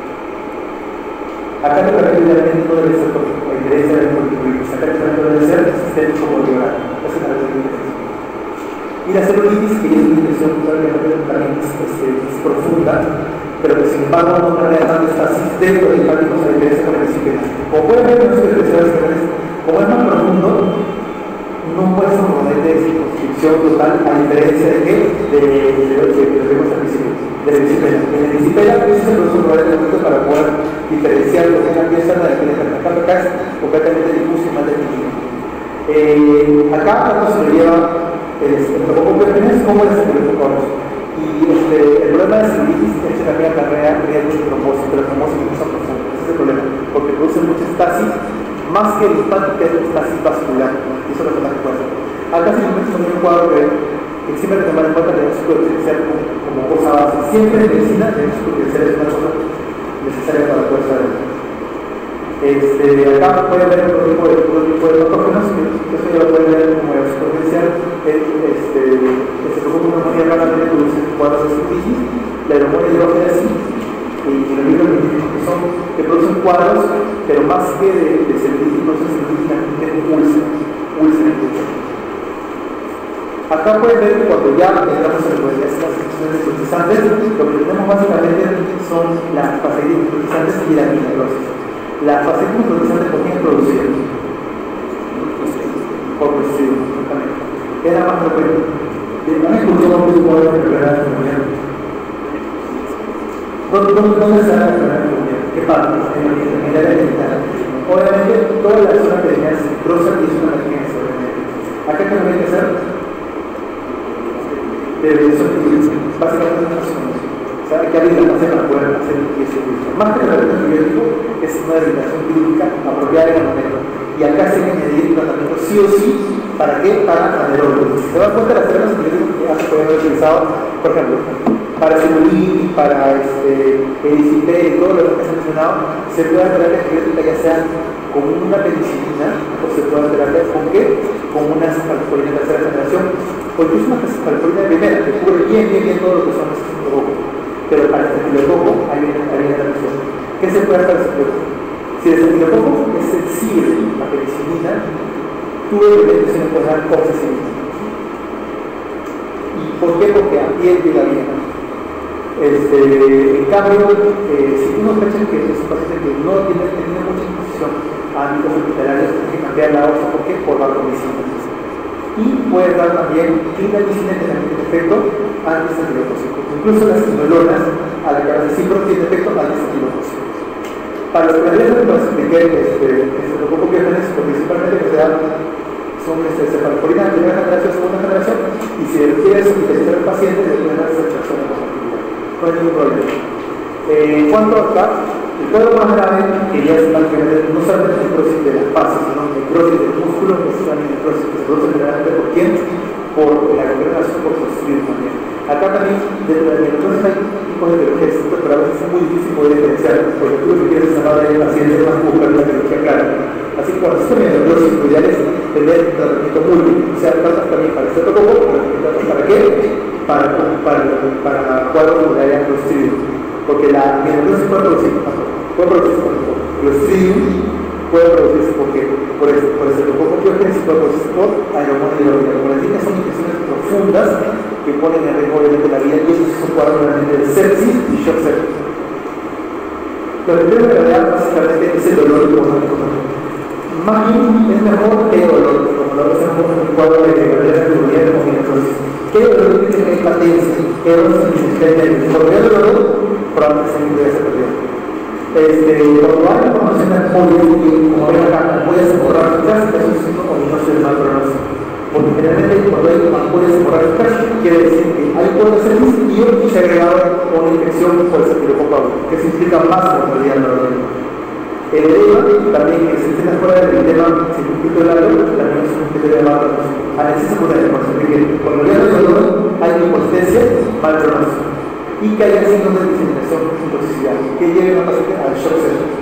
Acá el tratamiento no debe ser por la interés de la tuberculosis, acá el tratamiento debe ser sistémico por violar. Esa es la diferencia. Y la celulitis, que es una infección también este, es profunda, pero que sin embargo no genera tanta estasis dentro del hepático a diferencia con el disciplina. Como pueden ver, no es como es más profundo, no puede ser un modelo de circunscripción total, a diferencia de que de lo que vemos al principio, de la disciplina. En la disciplina, ese es el modelo de para poder diferenciar lo que es la pieza de la que le pertenece. Acá es completamente difuso y más definido. Eh, acá tanto se lo lleva el estrepocopias como el estrepocopias. Y este, el problema de celulitis es que también acarrea riesgos de trombosis, pero la trombosis es cosa profunda. Ese es el problema, porque produce mucha estasis, más que el impacto que es estasis vascular. Y eso es lo que más puede hacer. Acá simplemente es un cuadro que, que siempre hay que tomar en cuenta que el músculo diferencial como, como cosa base. Siempre en medicina el músculo diferencial es una cosa necesaria para poder saber. Este, acá pueden ver otro tipo de, otro tipo de patógenos, que eso ya lo pueden ver como el superficial, el, este, el se produce una neumonía rara que produce cuadros de celulitis, la neumonía hidrógena sí, y los libros que son, que producen cuadros, pero más que de, de celulitis, producen celulitis también de úlcera, úlcera incluso. Acá pueden ver que cuando ya entramos en las infecciones necrotizantes, lo que tenemos básicamente son las fasciitis necrotizantes y la necrosis. La fasciitis necrotizante, ¿por quién es producida? Por posición, exactamente. Es la más frecuente. ¿Han escuchado que se puede enfermedad pulmonar? ¿Dónde, dónde, ¿Dónde se da la enfermedad pulmonar? ¿Qué parte? En el área genital. Obviamente, toda la zona que tenía citrosa y es una emergencia, obviamente. ¿Acá qué hay que hacer? De prevención, básicamente una solución. O sea, hay que abrir la fase para poder hacer el cirugía. Más que el tratamiento antibiótico, es una debilitación clínica apropiada en el momento. Y acá se hay que añadir un tratamiento sí o sí. ¿Para qué? Para aneróbicos. Si se dan cuenta, las terapias antibióticas que ya se pueden haber utilizado, por ejemplo, para celulitis, para este, edicipé y todo lo que se ha mencionado, se puede hacer terapia antibiótica ya sea con una penicilina o se puede hacer terapia con qué? Con una cefalexina de tercera generación, porque es una cefalexina de primera que cubre bien, bien, bien todo lo que son los estafilococos. Pero para el estafilococo hay una transición. ¿Qué se puede hacer el estafilococo? Si el estafilococo es sensible a la penicilina, tú evidentemente se le puedes dar oxacilina. ¿Y por qué? Porque a piel llega bien. Este, en cambio, eh, si tú no piensas que es un paciente que no tiene, tiene mucha exposición a ámbitos hospitalarios, tienes que cambiar la oxa. ¿Por qué? Por vancomicina. Y puedes dar también clindamicina que también tiene efecto antiestatilocócico. Incluso las quinolonas, a la carbamazepina tiene efecto antiestatilocócico. Para los que les expliqué, este, este, lo poco que tenés, principalmente que se da son este, cefalexina de primera generación, segunda generación, y si quieres hospitalizar al paciente, le pueden dar esa extracción de compatibilidad. No hay ningún problema. Eh, en cuanto a acá, el cuadro más grave, que ya es básicamente no solamente necrosis de las fases, sino necrosis del músculo, que es una necrosis que se produce generalmente por quién, por la congregación, por construir también. Acá también, dentro de la necrosis hay tipos de biología distintos, pero a veces es muy difícil poder diferenciar, porque tú lo que quieres saber de pacientes más buscar una biología clara. Así que cuando se toman necrosis, lo ideal es tener tratamiento múltiple, o sea, tratas también para este protocolo, ¿para qué? Para, para, para cuadros de área clostridium, porque la mielosis puede producir, puede producirse por clostridium, puede producirse porque, por el, por el pseudococo piógenes, puede producirse por aeromonas y como les dije, son infecciones profundas que ponen en riesgo obviamente la vida, y eso es un cuadro realmente de sepsis y shock sepsis. Lo que tengo que ver básicamente es el dolor económico. Más bien es mejor que dolor, como lo hacemos en el cuadro de la seguridad de movimientos. ¿Qué dolor tiene que patencia? ¿Qué dolor se necesita? Por qué dolor, probablemente se puede ser perdido. Este, cuando hay información de apoyo, como ven acá, ampollas hemorrágicas, eso es un ominoso de mal pronóstico. Porque generalmente cuando hay ampollas hemorrágicas, quiere decir que hay cuadros sepsis y se ha agregado una infección por el estafilococo aureus, que se implica más mortalidad en la organismo. El edema, también que se entiende fuera del edema circuito del algo, también es un criterio de mal pronóstico. Anestesia secundaria, por ejemplo, que cuando ya no hay dolor, hay hipostesia, mal pronóstico. Y que haya signos de diseminación sin toxicidad, que lleven a un paciente al shock sepsis.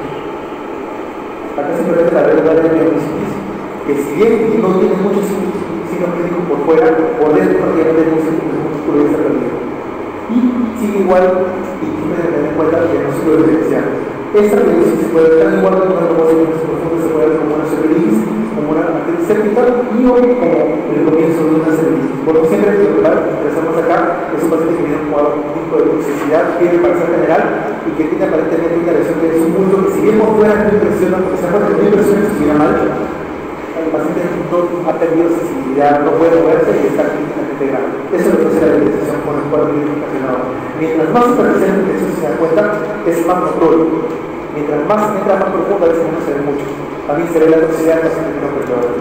Acá simplemente la regla de miomicitis, que si bien no tiene muchos signos clínicos por fuera, por dentro prácticamente no se músculo y está perdido. Y sigue igual, y tiene que tener en cuenta que no se puede diferenciar. Esta miomicitis se puede ver tan igual como una trombosis profunda, se puede ver como una celulitis, como una artritis séptica y hoy como el comienzo de una celulitis. Por lo siempre, lo que empezamos acá es un paciente que tiene un tipo de toxicidad, tiene parecer general y que tiene aparentemente una lesión que es un bulto que si bien por fuera no impresiona, porque se acuerda que no impresiona si estuviera mal, el paciente no ha perdido sensibilidad, no puede moverse y está críticamente grave. Eso es lo que hace la evidenciación con el cuadro clínico ocasionado. Mientras más superficial la infección se da cuenta, es más notorio. Mientras más entra más profunda, a veces no se ve mucho. También se ve la toxicidad en los pacientes no perturbadores.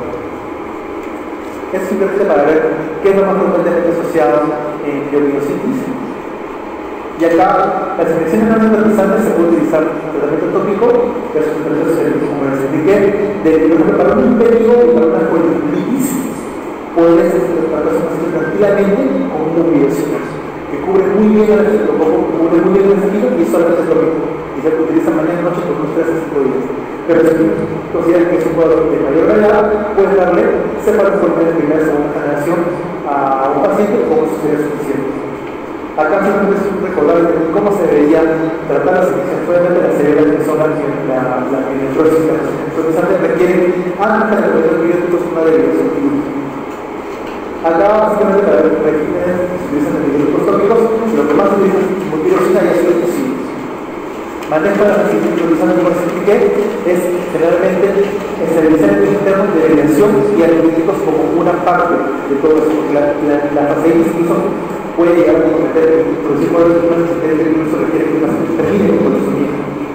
Es simplemente para ver qué es lo más frecuentemente asociado en biomiyositis. Y acá, las infecciones no neutralizantes se puede utilizar tratamiento tópico versus tratamiento sistémico. Como les expliqué, de, por ejemplo, para un impétigo y para una colitis, puedes tratar a paciente tranquilamente con un biocina, que cubre muy bien el estafilococo, cubre muy bien el sentido y es solamente tópico. Y se utiliza mañana y noche por unos tres a cinco días. Pero si consideran que es un cuadro de mayor gravedad, puedes darle cefalosporina de primera y segunda generación a un paciente como eso sería suficiente. Acá simplemente es un recordar de cómo se debería tratar las infecciones. Obviamente las severas que son la nephrosis, las nephrosis requieren antes de los antibióticos una derivación quirúrgica. Acá básicamente para el régimen se utilizan antibióticos tópicos, lo que más se utiliza es multirosina y ácido posible. Manejo de las antibióticos como les expliqué es generalmente estabilizar el interno de derivación y antibióticos como una parte de todo eso, porque la, la, la fascitis incluso puede llegar a cometer producir cuadros de que incluso requiere que el paciente termine con el sonido.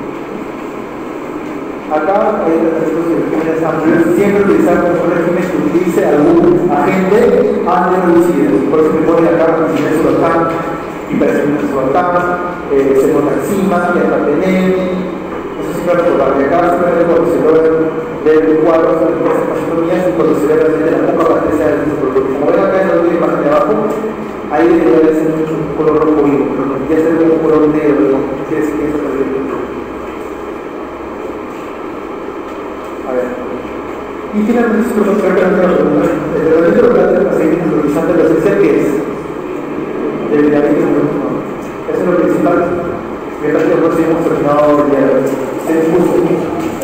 Acá hay tratamientos de regímenes amplios, siempre utilizar un régimen que utilice algún agente antireducido. Por eso me pone acá cinesulotán, hipercinesulotán, eh, cefotaxima, diapatenel. Eso siempre recordar. Y acá siempre cuando se logra del cuadro de las fascitomías y cuando se ve realmente la poca bacteria del producto. Como ven acá en la última imagen de abajo, ahí debería ser un color rojo vivo, pero no debería ser un color negro, ¿no? Quiere decir que eso perdió el punto. A ver. Y finalmente, si nos traemos la pregunta, el tratamiento local del paciente neutralizante de la esencia, ¿qué es? Debilitamiento neuronal. Eso es lo principal. Mientras que nosotros hemos terminado el día de hoy.